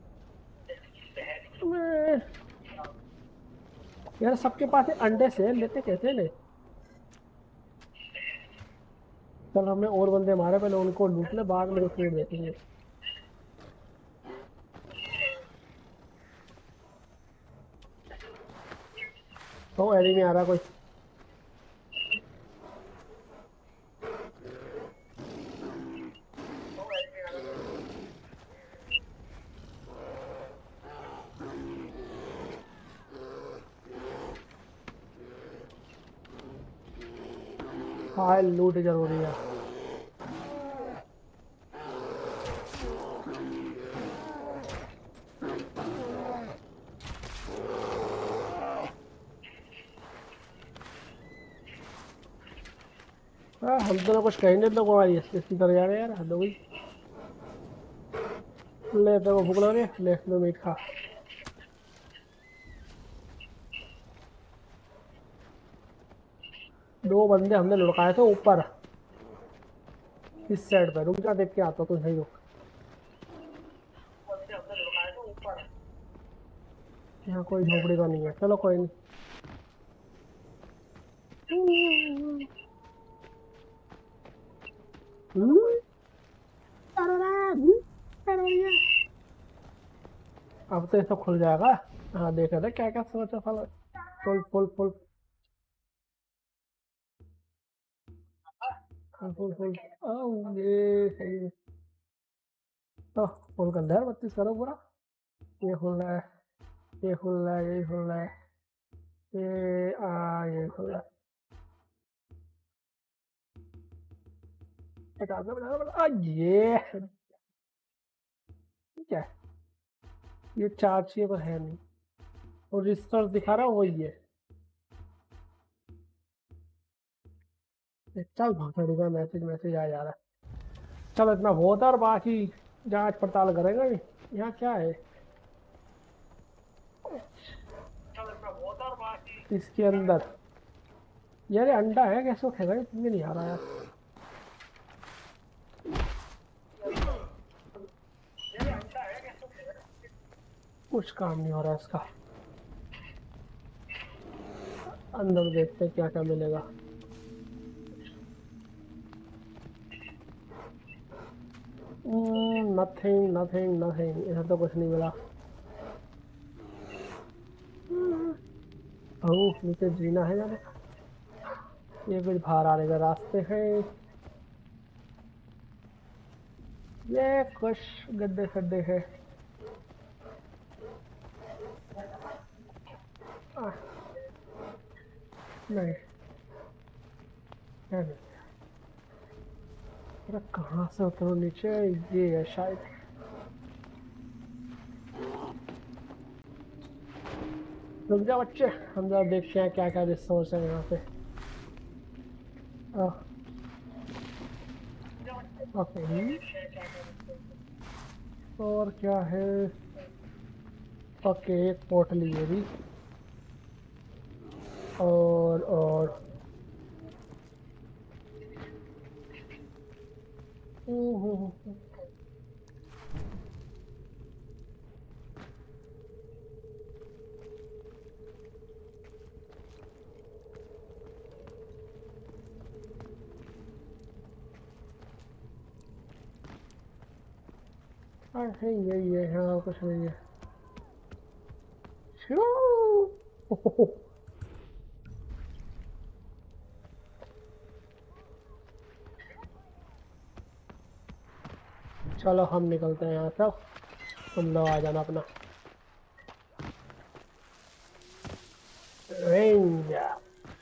S1: यार सबके पास अंडे से लेते कैसे ले। चल हमने और बंदे मारे, पहले उनको लूट ले, बाद में फूड देखेंगे। तो एनिमी आ रहा कोई। हाँ लूट जरूरी है। हाँ हम दोनों कुछ कहेंगे लोग हमारी इसी तरह जा रहे हैं यार, हद हो गई। ले तो भूख लग रही है, ले लो मीट खा। दो बंदे हमने लुढ़काए थे ऊपर इस साइड पे। रुक जा देख के आता तो सही रुक। यहाँ कोई झोपड़ी तो नहीं है, चलो कोई नहीं। अब तो ये सब खुल जाएगा। हाँ देख रहे थे क्या क्या सोचा साला। Full full full full full ये सही है। तो फुल कर दे बत्तीस करो पूरा। ये खुल रहा है, ये खुल रहा है, ये खुल रहा है, ये आ ये खुल रहा है। बता दो बता दो बता ये क्या है? ये चार चाहिए पर है नहीं, और रिसर्च दिखा रहा है वही है। चल भाषण का मैसेज मैसेज आ जा रहा है। चल इतना बहुत है और बाकी जांच पड़ताल करेंगे। यहाँ क्या है इसके अंदर? यार अंडा है, कैसे उठेगा ये? मुझे नहीं आ रहा यार। कुछ काम नहीं हो रहा इसका। अंदर देखते क्या क्या मिलेगा। नथिंग नथिंग नथिंग, इधर तो कुछ नहीं मिला। ओह नीचे जीना है जाने। ये कुछ बाहर आने का रास्ते है। ये कुछ गड्ढे खड्डे है। आ, नहीं नहीं अरे कहाँ से उतरो नीचे? ये है शायद। रुक जा बच्चे, हम जरा देखते हैं क्या क्या रिसोर्स है यहाँ पे। ओके और क्या है? ओके एक पोटली है भी। और और अरे यही है, हाँ कुछ नहीं है। चलो हम निकलते हैं यहाँ से, तुम लोग आ जाना अपना। रेंजर।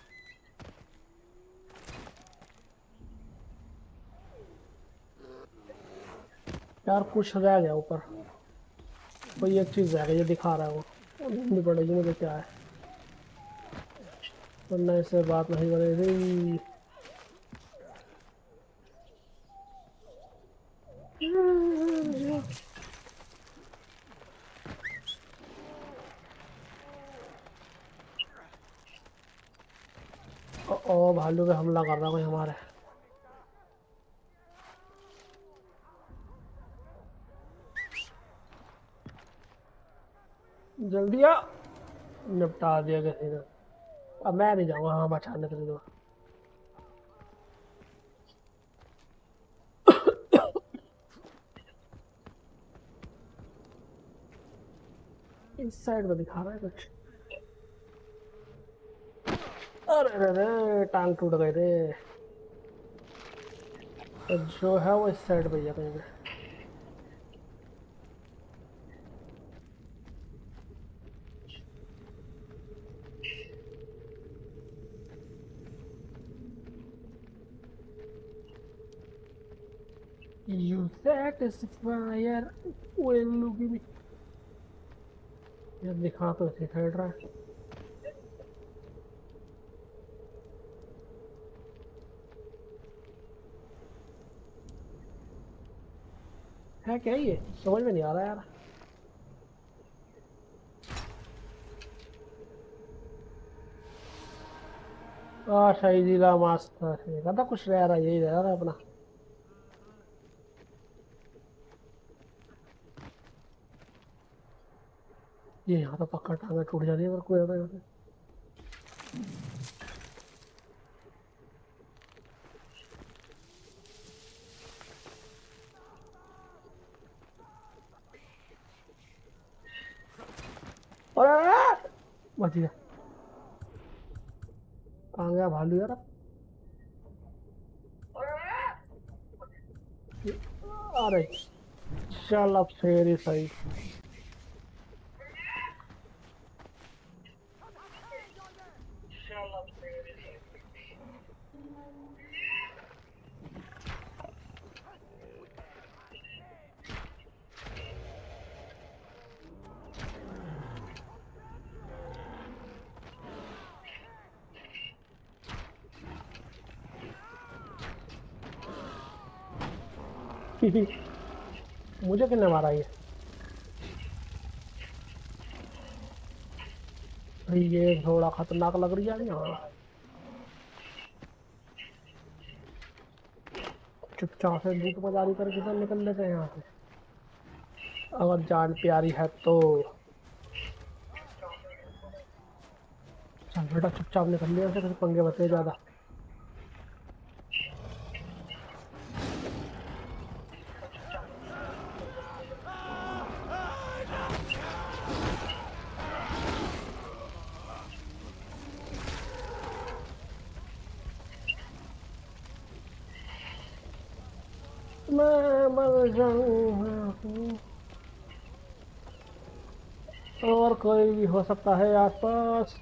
S1: यार कुछ रह गया ऊपर, कोई एक चीज रह गई, ये दिखा रहा है वो, वो ढूंढनी पड़ेगी मुझे क्या है, वरना इससे बात नहीं बनेगी। ओ, ओ भालू पे हमला कर रहा कोई हमारे। जल्दी आ, निपटा दिया किसी ने। अब मैं नहीं जाऊंगा हाँ बचाने के लिए। इस साइड में दिखा रहा है कुछ। अरे अरे अरे टांग टूट गए रे। तो जो है वो इस साइड पे ही है कहीं पे। You satisfier when looking। यार दिखा तो इसी साइड रहा है। है क्या ये, समझ में नहीं आ रहा यार। आ शाही जिला मास्टर कहता कुछ रह रहा है, यही रह रहा है अपना। ये यहाँ तो पक्का टांगा टूट जाती है अगर कोई आता है। अरे बच गया। कहाँ गया भालू यार। अरे चल अब फिर ही सही। मुझे किसने मारा ये। ये थोड़ा खतरनाक लग रही है यहाँ। चुपचाप से भूत बाजारी करके तो निकल लेते हैं यहाँ से, अगर जान प्यारी है तो। चल बेटा चुपचाप निकल लिया से, पंगे बचे ज्यादा। मैं मर जाऊंगा और कोई भी हो सकता है आसपास।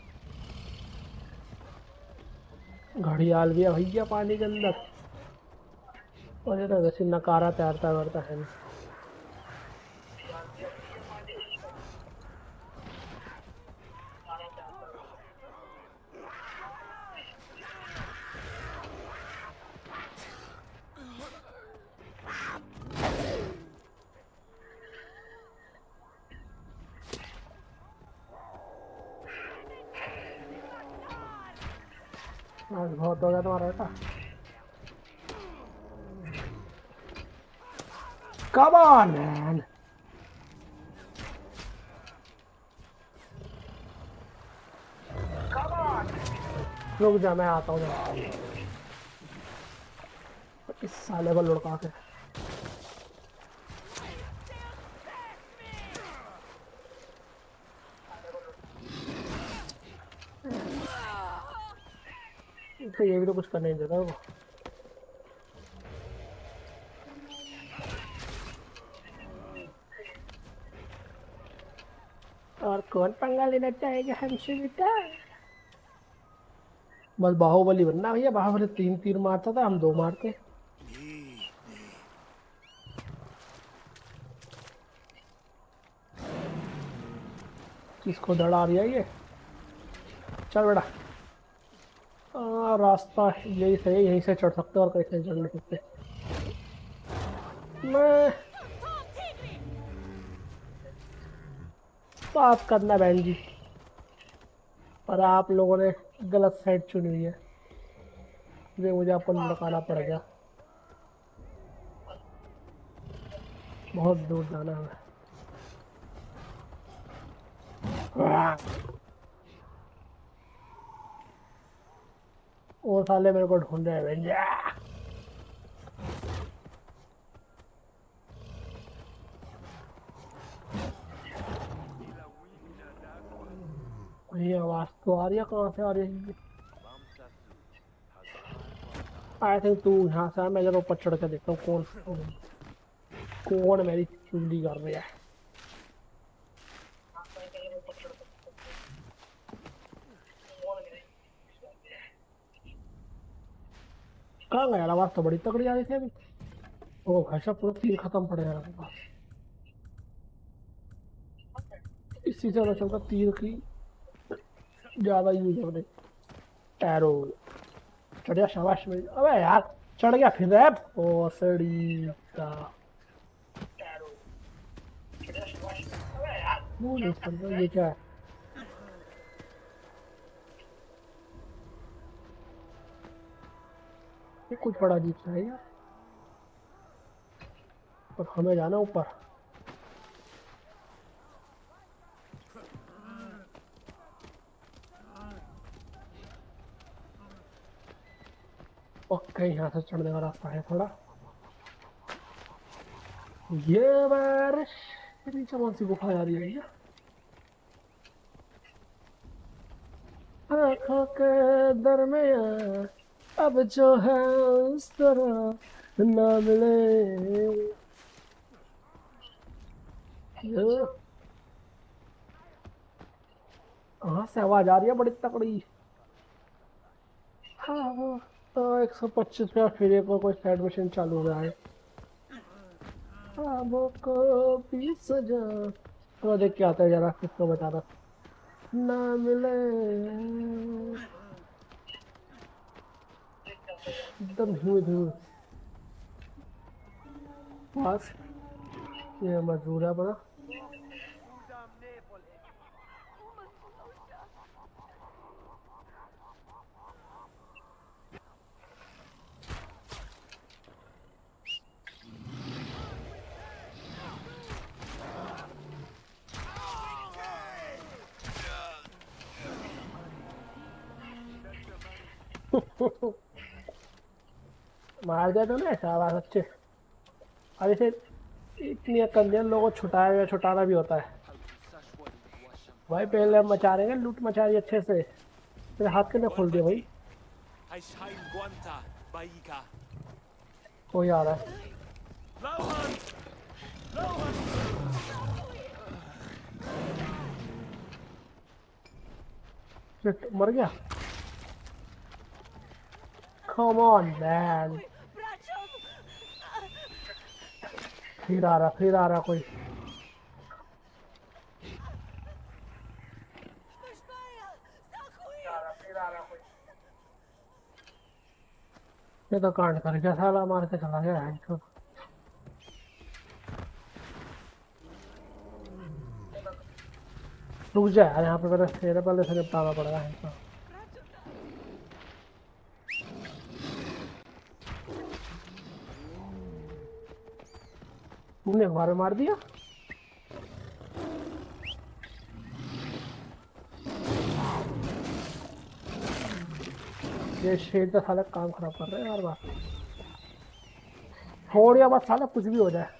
S1: घड़ियाल भी है भैया पानी के अंदर, और ये तो वैसे नकारा तैरता करता है ना। आज बहुत हो गया तुम्हारा बेटा। Come on man। रुक जा मैं आता हूँ इस साले को लुढ़का के। तो ये भी तो कुछ करने नहीं देता वो। और कौन पंगा लेना चाहेगा हमसे बेटा। बस बाहुबली बनना भैया, बाहुबली तीन तीर मारता था, हम दो मारते। किसको दड़ा दिया ये? चल बेटा। आ, रास्ता यही सही, यहीं से चढ़ सकते और कहीं से चढ़ नहीं सकते। मैं बात करना बहन जी, पर आप लोगों ने गलत साइड चुनी हुई है, इसलिए मुझे आपको लड़काना पड़ गया। बहुत दूर जाना है। वो साले मेरे को ढूंढ रहे हैं भैया। ये आवाज तो आ रही है, कहाँ से आ रही है? आई थिंक तू यहाँ से आ, मैं जरा ऊपर चढ़ के देखता हूँ कौन कौन मेरी चुगली कर रही है। कहाँ गया? आवाज तो बड़ी तगड़ी आ रही थी अभी। ओ भाई साहब, पूरा तीर खत्म पड़ गया मेरे पास। इसी से पता चलता तीर की ज्यादा यूज हो रही। एरो चढ़ गया, शाबाश मेरी। अबे यार चढ़ गया फिर रैप ओ सड़ी का। वो नहीं समझ ये क्या है? ये कुछ बड़ा अजीब सा है यार, पर हमें जाना ऊपर। ओके, यहाँ से चढ़ने का रास्ता है थोड़ा। ये बारिश नीचे कौन सी गुफा जा रही है भैया? आँखों के दरमियाँ अब जो है उस तरह ना मिले। ये कहाँ से आवाज आ रही है बड़ी तकड़ी? हाँ वो तो एक सौ पच्चीस का फिर एक और कोई साइड मिशन चालू हो रहा है। ख्वाबों को भी सजा, तो देख के आता है जरा, किसको बता रहा ना मिले। एकदम धीमे धीमे पास। ये मजबूर है बड़ा। मार दिया तो ना ऐसा आवाज अच्छे। अरे से इतनी कंजर लोगों को छुटाया हुआ छुटाना भी होता है भाई। पहले हम मचा रहे हैं लूट मचा रही अच्छे से, फिर हाथ के ना खोल दिया भाई। कोई आ रहा है। Shit, मर गया। Come on man। फिर आ रहा फिर आ रहा कोई। ये तो कांड कर गया साला, मार के चला गया है तो। रुक जा यार, यहाँ पे पहले तेरे पहले से निपटाना पड़ेगा है तो। तुमने हमारे मार दिया। ये शेर तो साला काम खराब कर रहे हैं हर बार। छोड़ या बस साला कुछ भी हो जाए।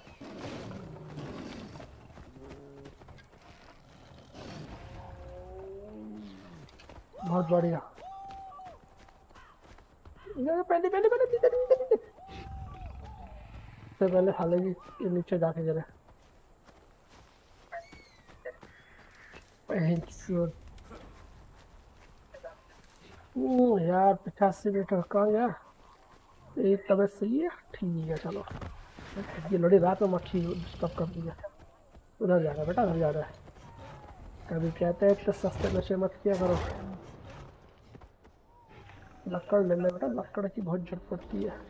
S1: बहुत बढ़िया। पहले पहले पहले पहले पहले से पहले साले की नीचे जाके जरा हम्म, यार पचासी मीटर कहाँ गया? ये तबीयत सही है, ठीक है चलो। ये लड़ी रात में मक्खी डिस्टर्ब कर दिया। उधर जा रहा है बेटा, उधर जा रहा है। कभी कहते हैं इतने सस्ते नशे मत किया करो। लकड़ ले ले बेटा, लकड़ की बहुत जरूरत पड़ती है।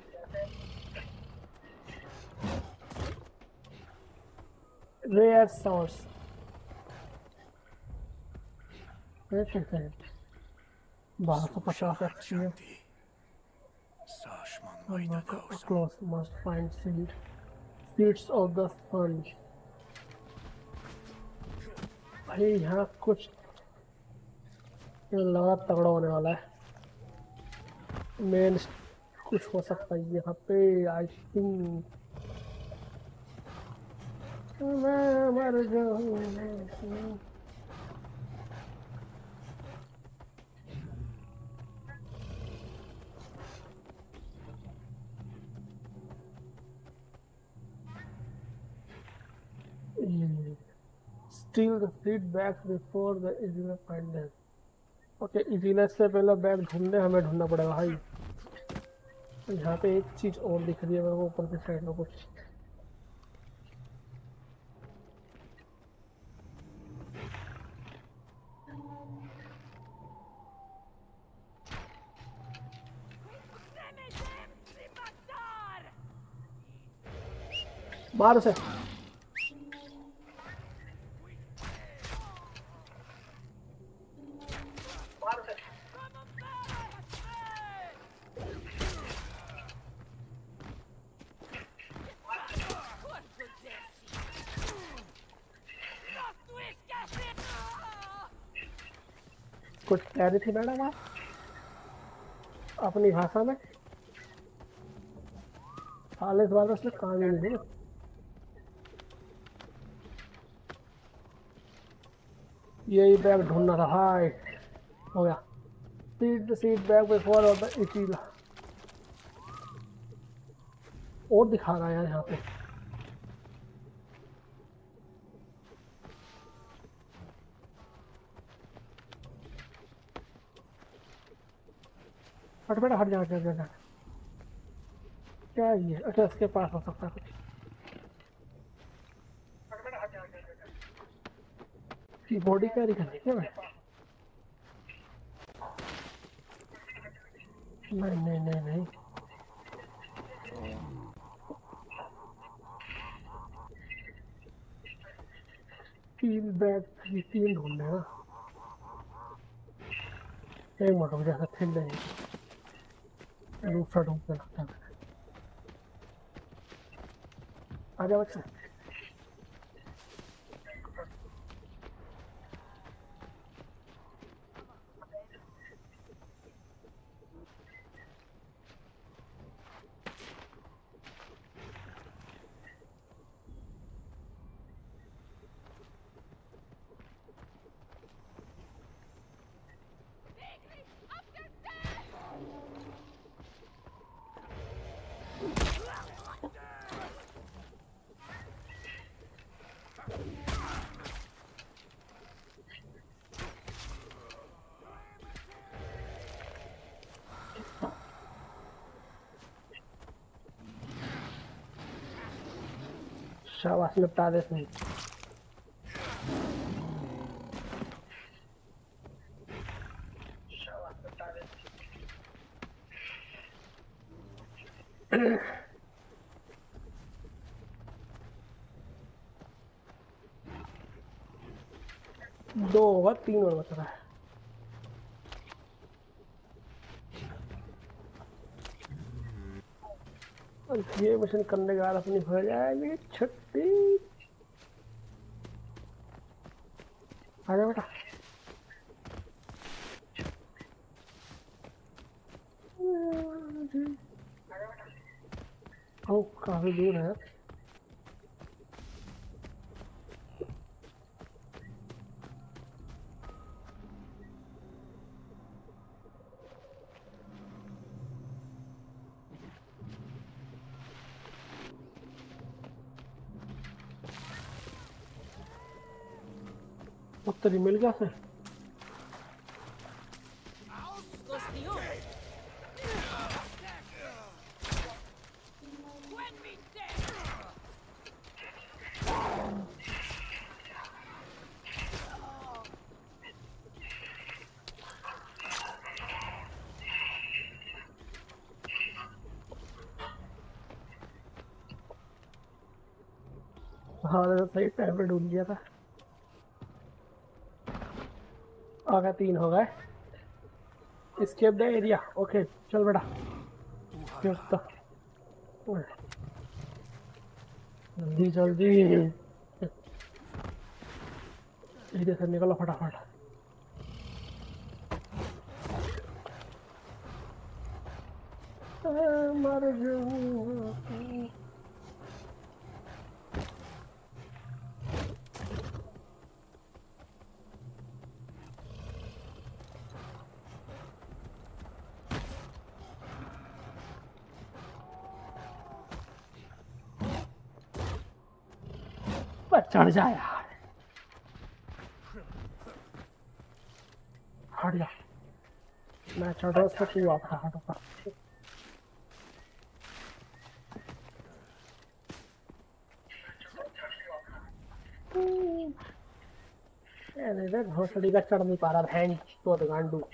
S1: रेयर सोर्स बारह सौ पचास experience.
S3: Shanti. Sashman
S1: I'm
S3: Vaida
S1: not
S3: Kausam.
S1: close, must find seed. Seeds of the sun. भाई यहाँ कुछ लगा तगड़ा होने वाला है। मेन कुछ हो सकता है यहाँ पे, आई थिंक। मैं मर जाऊँ। Steal the seed bags before the Ezekiel find them. Okay, इजीनेस से पहले बैग ढूंढने हमें ढूंढना पड़ेगा भाई। यहाँ पे एक चीज और दिख रही है मेरे को ऊपर की साइड में कुछ। मार उसे। कुछ कह रही थी मैडम आप अपनी भाषा में? साले इस बार उसने काम ही नहीं दिया। यही बैग ढूंढना था। हाय हो गया। सीट सीट बैग बिफोर और इसी और दिखा रहा है यार यहाँ पे। हट बेटा, हट जा हट जा हट जा। क्या है ये? अच्छा, इसके पास हो सकता है कुछ। की बॉडी कैरी करनी क्या भाई? नहीं नहीं नहीं नहीं। तीन बैग तीन ढूंढने ना। एक मिनट रुक जा, फिर नहीं दूसरा ढूंढने लगता है। आजा बच्चा। शाबाश, निपटा दे इसमें। दो होगा, तीन और बच रहा है। और ये मिशन करने के बाद अपनी हो जाएगी छुट्टी। आजा बेटा। ओ काफी दूर है। उत्तरी मिल गया फिर। हाँ सही टाइम पे ढूंढ लिया था। आ गए, तीन हो गए। Escape the area. ओके चल बेटा।
S3: Uharha.
S1: तो जल्दी जल्दी इधर से निकलो फटाफट। मर जाऊं। बस चढ़ जा यार, हट जा। मैं चढ़ रहा था, तू आप हट ऊपर। अरे रे घोसड़ी का चढ़ नहीं पा रहा बहन तो गांडू।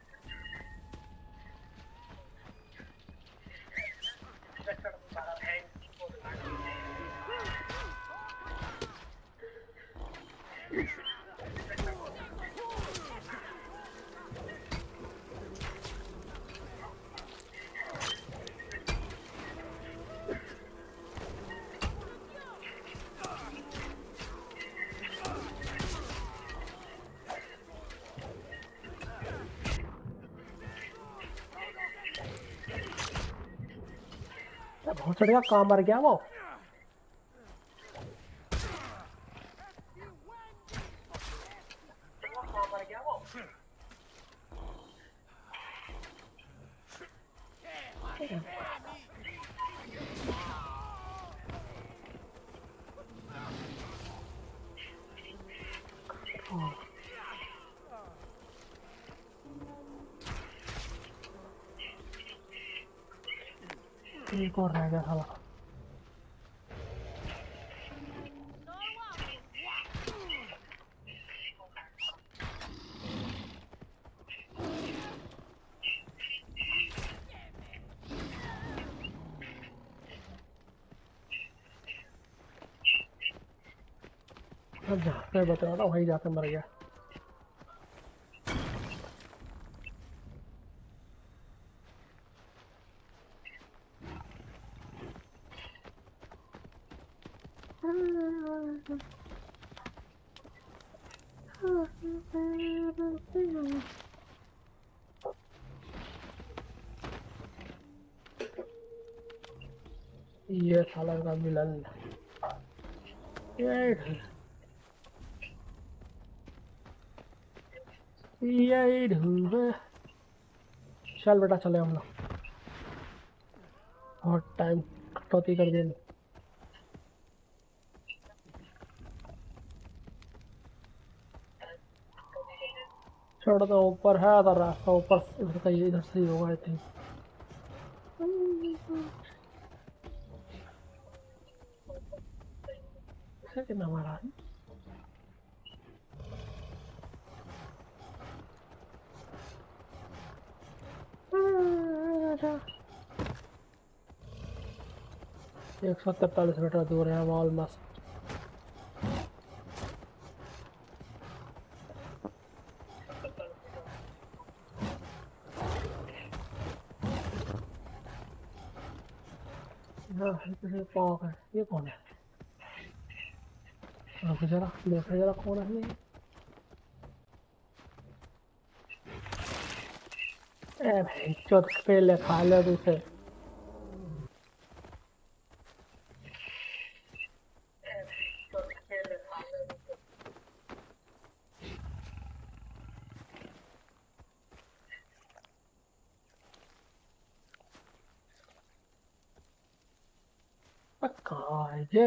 S1: घोसड़ी का काम मर गया वो। एक और रह गया साला। अब जहाँ पे बच रहा था वहीं जाके मर गया। ये साला का मिलन। ये ये ढूंढे। चल बेटा चले हम लोग, बहुत टाइम कटौती कर दिया। छोड़ दो, ऊपर है तो रास्ता ऊपर से इधर का, ये इधर से ही होगा आई थिंक। कितना हमारा है? एक सौ तैतालीस मीटर दूर है हम ऑलमोस्ट। है ये कौन है? रुक जरा देखो जरा कौन है ये। ए भाई चौथ पे ले खा ले दूसरे। कहाँ है ये?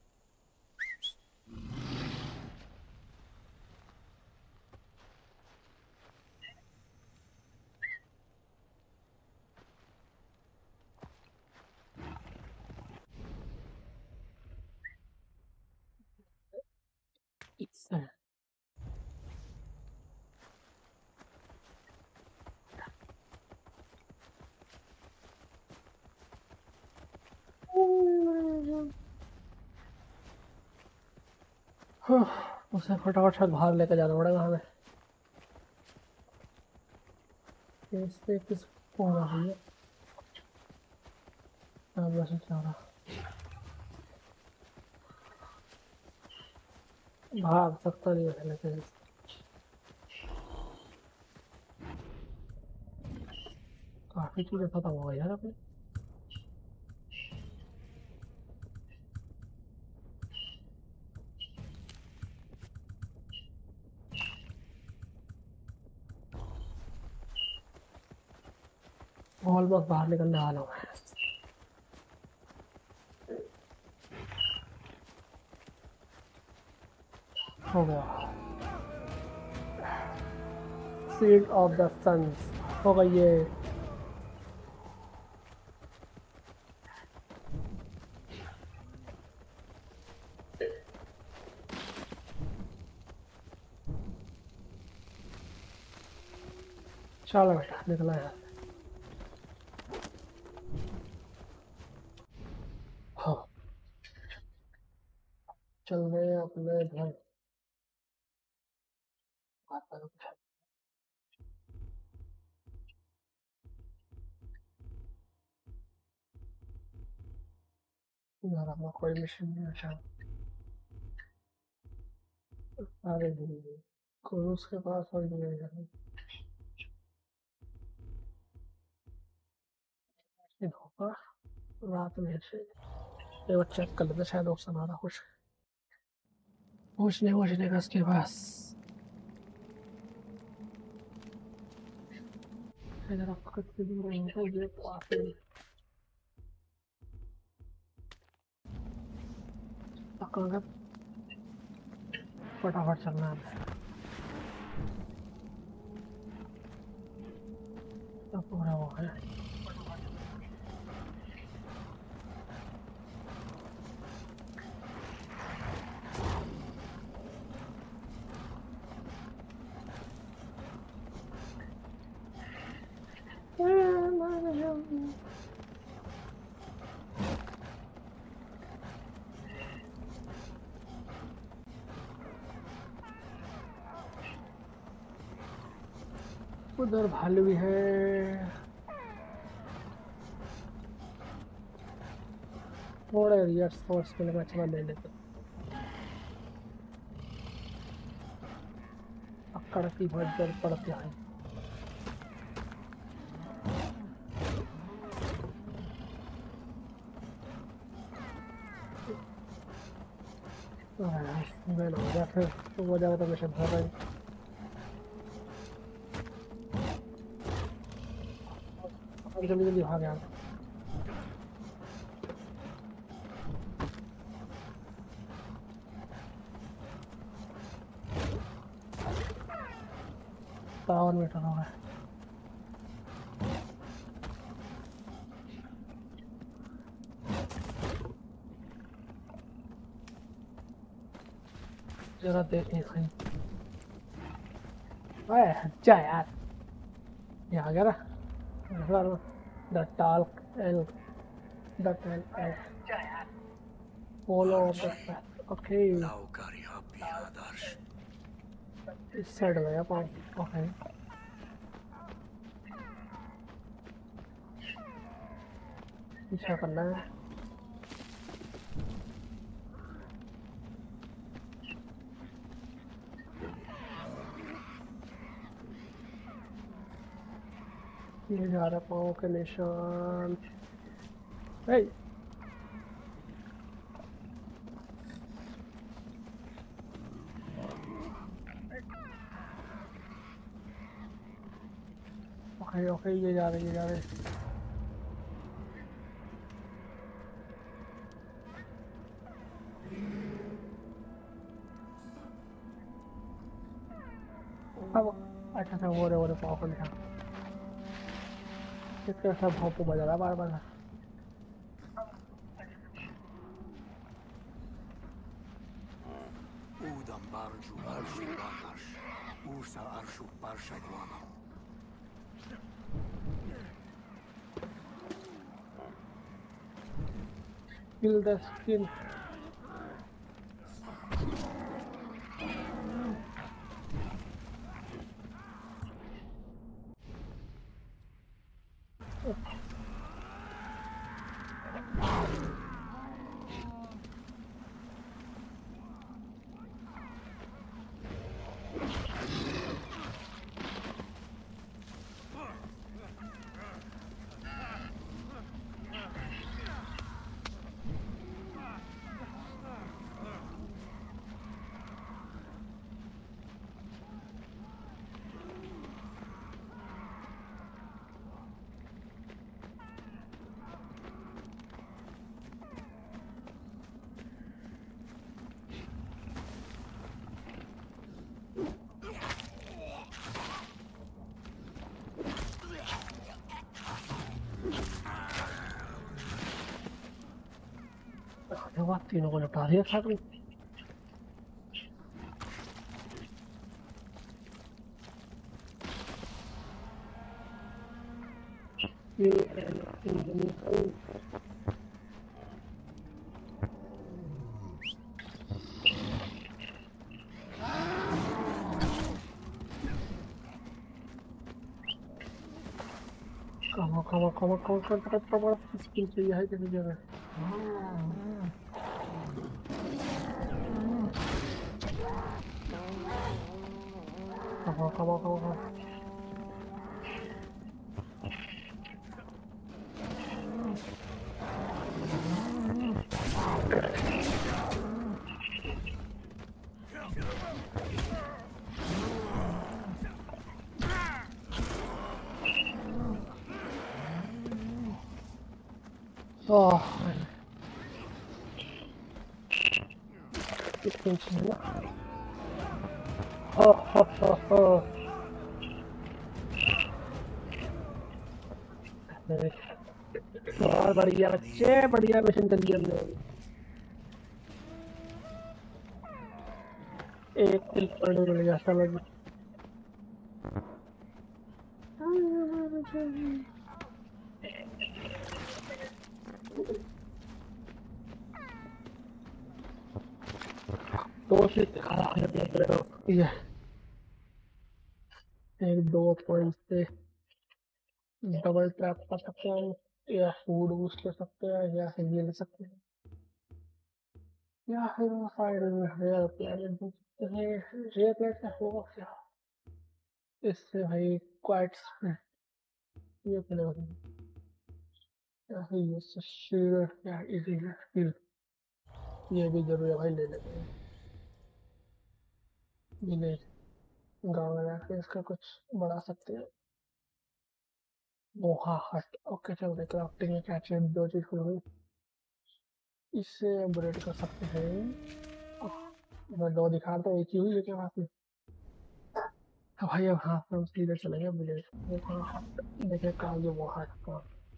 S1: इससे उसे फटाफट से बाहर लेकर जाना पड़ेगा हमें। इससे किस होना चाहिए बस रहा भाग सकता नहीं है लेकिन काफी चीजें खत्म हो गई यार अपनी। ऑलमोस्ट बाहर निकलने वाला हूँ। हो गया सीड ऑफ द सन्स हो गई ये। चलो बेटा निकला यार। हाँ चल रहे अपने घर। यार अपना कोई मिशन नहीं अच्छा। अरे क्रूज के पास और नहीं है होगा रात में से एक बार चेक कर लेते शायद ऑप्शन आ रहा कुछ पूछने पूछने का उसके पास। इधर कितनी दूर है ये पास है पकड़ फटाफट चलना है। तो पूरा वो है उधर भालू भी है। थोड़े रियर सोर्स के लिए अच्छा ले लेते अक्कड़ की बहुत जरूरत पड़ती है। मैंने हो गया फिर तो वो जाएगा तो मिशन भर रही जल्दी जल्दी भाग यार। पावर मीटर हो गया जरा देखने सही। अरे अच्छा यार ये आ गया ना the talc L the tell L follow okay इस साइड गया पाँव ओके पीछा करना है। ये जा रहा पाँव के निशान। hey! ओके ओके ये जा रहे ये जा रहे अब अच्छा अच्छा वो रहे वो रहे पाँव का निशान इसका सब भोंपू बजा रहा बार बार।
S3: Udam barju arju batash, ursa arshu parsha guana.
S1: Kill the skin. अरे वाह, तीनों को निपटा दिया था तुम। Come on, come on, come on, come on, come on, come on, skill चाहिए है किसी जगह। Come on, come on, come on, come on। Oh, कितनी चाहिए? Oh, oh, oh, oh। बहुत बढ़िया बच्चे, बढ़िया मिशन कर लिया हमने। एक किल पढ़ने मिल गया समझ में। दो से खराब है ये एक दो पॉइंट से डबल ट्रैप कर सकते हैं, या फूड बूस्ट ले सकते हैं, या फिर ये ले सकते हैं, या फिर फाइनल में रेयर प्लेनेट ले सकते हैं। रेयर प्लेनेट का होगा क्या इससे भाई? क्वाइट ये प्लेनेट या फिर ये शील्ड या इजी स्किल, ये भी जरूरी है भाई, ले लेते हैं। ये ले गाँव में जाके इसका कुछ बढ़ा सकते हैं। मोहा हट, ओके चलते क्राफ्टिंग में क्या चाहिए, दो चीज खुल गई, इससे अपग्रेड कर सकते हैं। मैं दो दिखाता हूँ, एक ही हुई है क्या बात है? तो भाई अब हाथ में सीधे चलेंगे विलेज। देखे कहा ये वो हट का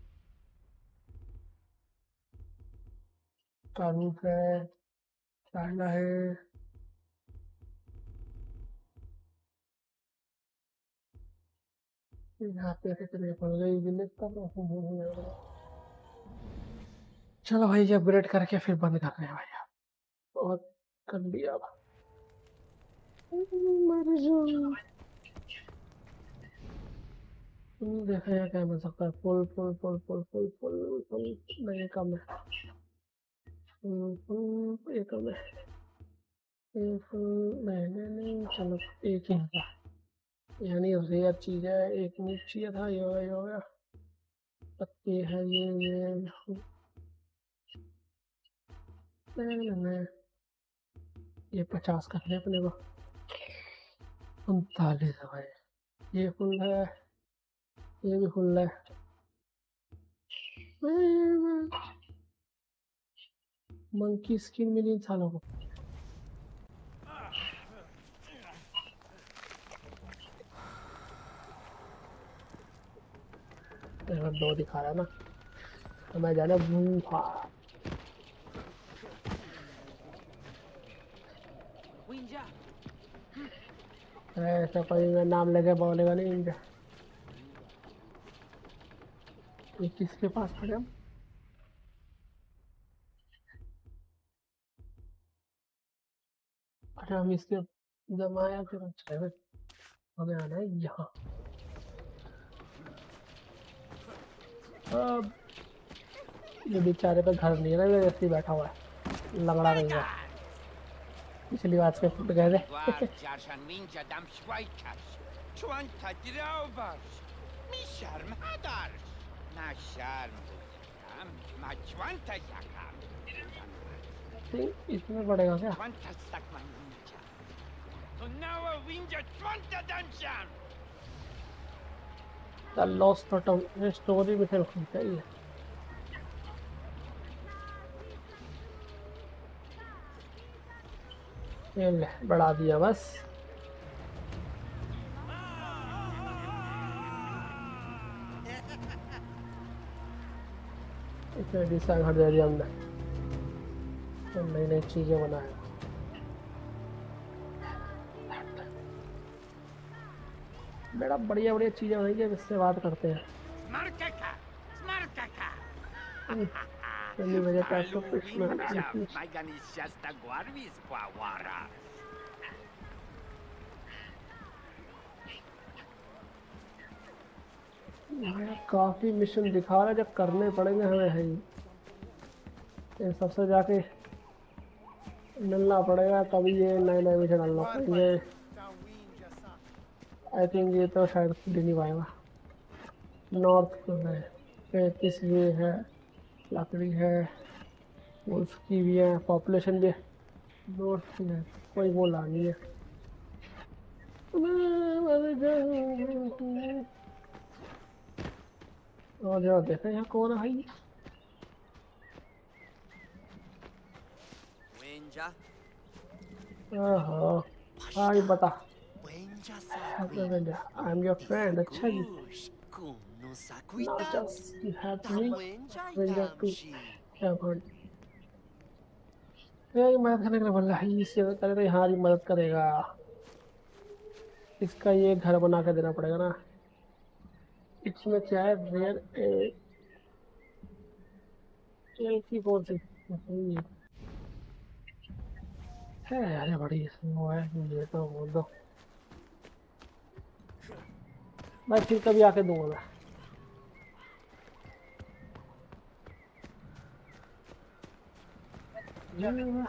S1: कानून है, चाइना है, यहाँ पे ऐसे चले खुल गई विलेज का तो चलो भाई ये अपग्रेड करके फिर बंद कर रहे हैं भाई। बहुत कर लिया देखा या क्या मिल सकता है? Full full full full full full full नहीं कम है, फुल फुल एक कम है, एक फुल नहीं नहीं नहीं चलो एक ही है, यानी रेयर चीज है, एक नीच चाहिए था, ये हो गया ये हो गया। पत्ती है ये ये नहीं नहीं ये पचास करने अपने को, उनतालीस है भाई, ये फुल है, ये भी फुल है। मंकी स्किन मिली इंसानों को, दो दिखा रहा ना, तो मैं जाना भूखा। ऐसा कोई मैं नाम लेके बोलेगा नहीं इनका। ये किसके पास खड़े हम? अच्छा हम इसके जमाया फिर अच्छा है, हमें आना है यहाँ। अब ये बेचारे पे घर नहीं है ना, ये ऐसे ही बैठा हुआ है लंगड़ा नहीं है। पिछली बात पे फुट गए थे।
S2: Warjarsan winja dam schweikers. Chwanta draubars. Mi sharm hadars. Na sharm busam. Ma chwanta yakam.
S1: इसमें पड़ेगा क्या?
S2: Chwanta sakman winja. So now a winja chwanta danshan.
S1: The lost totem ये स्टोरी में फिर खुलता ही है। ये ले बढ़ा दिया बस। इसमें डिजाइन हट जाएगी अंदर, तो नई नई चीजें बनाए। बड़ा बढ़िया बढ़िया चीजें बनाएंगे, इससे बात करते हैं।
S2: Smarkaka. Smarkaka.
S1: पहली वजह का तो
S2: Alu
S1: कुछ
S2: winja.
S1: ना
S2: My gun is just a guarvis pawara.
S1: काफी मिशन दिखा रहा है, जब करने पड़ेंगे हमें है ही। इन सबसे जाके मिलना पड़ेगा तभी ये नए नए मिशन अनलॉक करेंगे। आई थिंक ये तो शायद खुद ही नहीं पाएगा। नॉर्थ को है, पैंतीस ये है, लकड़ी है, वुल्फ की भी है, पॉपुलेशन भी है। नॉर्थ की है, कोई वो लानी है। और जरा देखा यहाँ कौन है भाई?
S3: Wenja.
S1: हाँ हाँ, ये बता।
S3: Wenja
S1: I am your friend. अच्छा जी।
S3: Ush, kum no
S1: Now
S3: sakuita.
S1: just you have
S3: Ta
S1: me
S3: wenja
S1: Wenja too.
S3: yamshi.
S1: क्या कौन? ये मदद करने के लिए बोल रहा है, इससे करे तो यहाँ ही मदद करेगा। इसका ये घर बना के देना पड़ेगा ना। इसमें क्या है? रेयर एल की कौन सी है? अरे बड़ी वो है, ये तो बोल दो मैं फिर कभी आके दूंगा मैं। ये-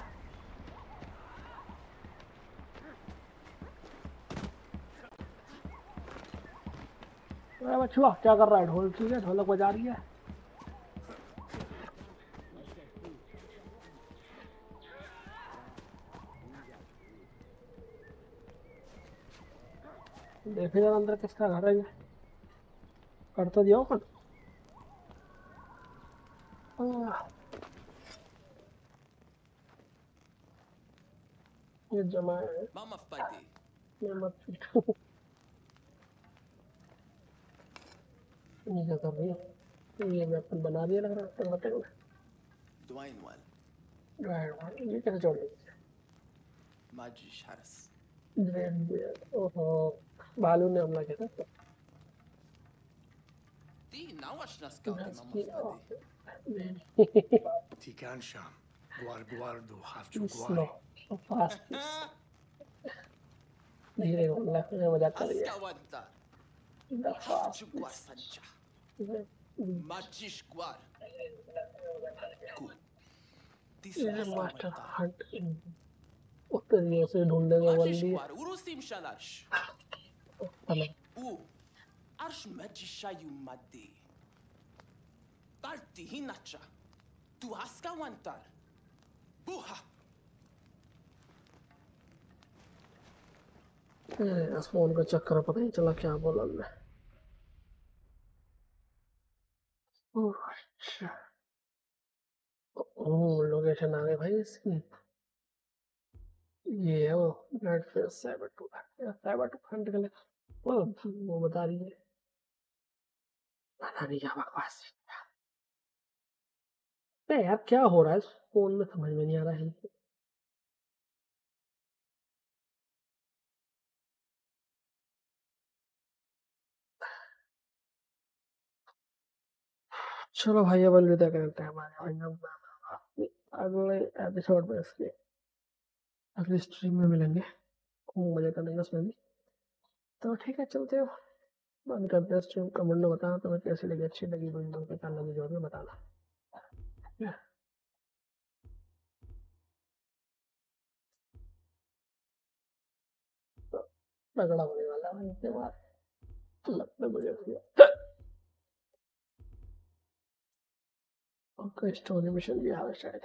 S1: अरे बच्चुआ क्या कर रहा है? ढोल ठीक है, ढोलक बजा रही है। देखे जरा अंदर किसका घर है ये। कर तो दिया ओपन। आह, ये जमा है।
S3: Mama fadi.
S1: मैं मत पीटो। ये क्या कर रही है? ये मैं अपन बना दिया लग रहा है। बता दो
S3: Dwayne wal.
S1: ये कैसे छोड़ दी?
S3: Maji sharas.
S1: Great bear. ओहो, भालू ने हमला किया था।
S3: Di nawash naskawti
S1: That's
S3: mama
S1: the-
S3: fadi.
S1: oh,
S3: Tikan sham. Guar guardo hafchu
S1: too slow,
S3: guari.
S1: so fast. धीरे बोलना, मैं मजाक कर रही है।
S3: Askawanta.
S1: The fast.
S3: Hafchu guar sancha. Majish guar. Cool. This
S1: ये
S3: is
S1: मास्टर
S3: Askawanta.
S1: हंट उत्तर ये से ढूंढने का
S3: Majish
S1: बंदी
S3: guar. Urusim shalash.
S1: है।
S3: U. Arsh majishayu madde. Tarti hinacha. Tu askawantar. Buha.
S1: इस फोन का चक्कर पता नहीं चला क्या बोला मैं। ओह, अच्छा। ओह, लोकेशन आ गई भाई इसकी। ये है वो नेट पे cyber to cyber to hunt के लिए वो वो बता रही है। पता नहीं क्या बकवास है यार, क्या हो रहा है इस फोन में समझ में नहीं आ रहा है। चलो भाई अब अलविदा करते हैं हमारे अगले एपिसोड में। इसके अगली स्ट्रीम में मिलेंगे, खूब मजा करेंगे उसमें भी। तो ठीक है, चलते हो। बंद करते हैं स्ट्रीम। कमेंट में बताना तुम्हें कैसी लगी, अच्छी लगी वीडियो, बेकार लगी जो भी बताना। तो तगड़ा होने वाला है इसके बाद लगता मुझे। ओके स्टोरी मिशन भी आ रहा है शायद।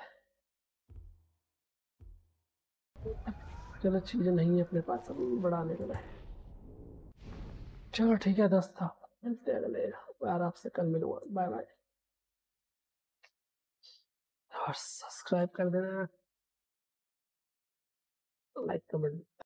S1: चलो चीजें नहीं है अपने पास अभी बढ़ाने के लिए। चलो ठीक है दोस्त था, मिलते हैं अगले बार, आपसे कल मिलूंगा। Bye bye. और सब्सक्राइब कर देना, लाइक कमेंट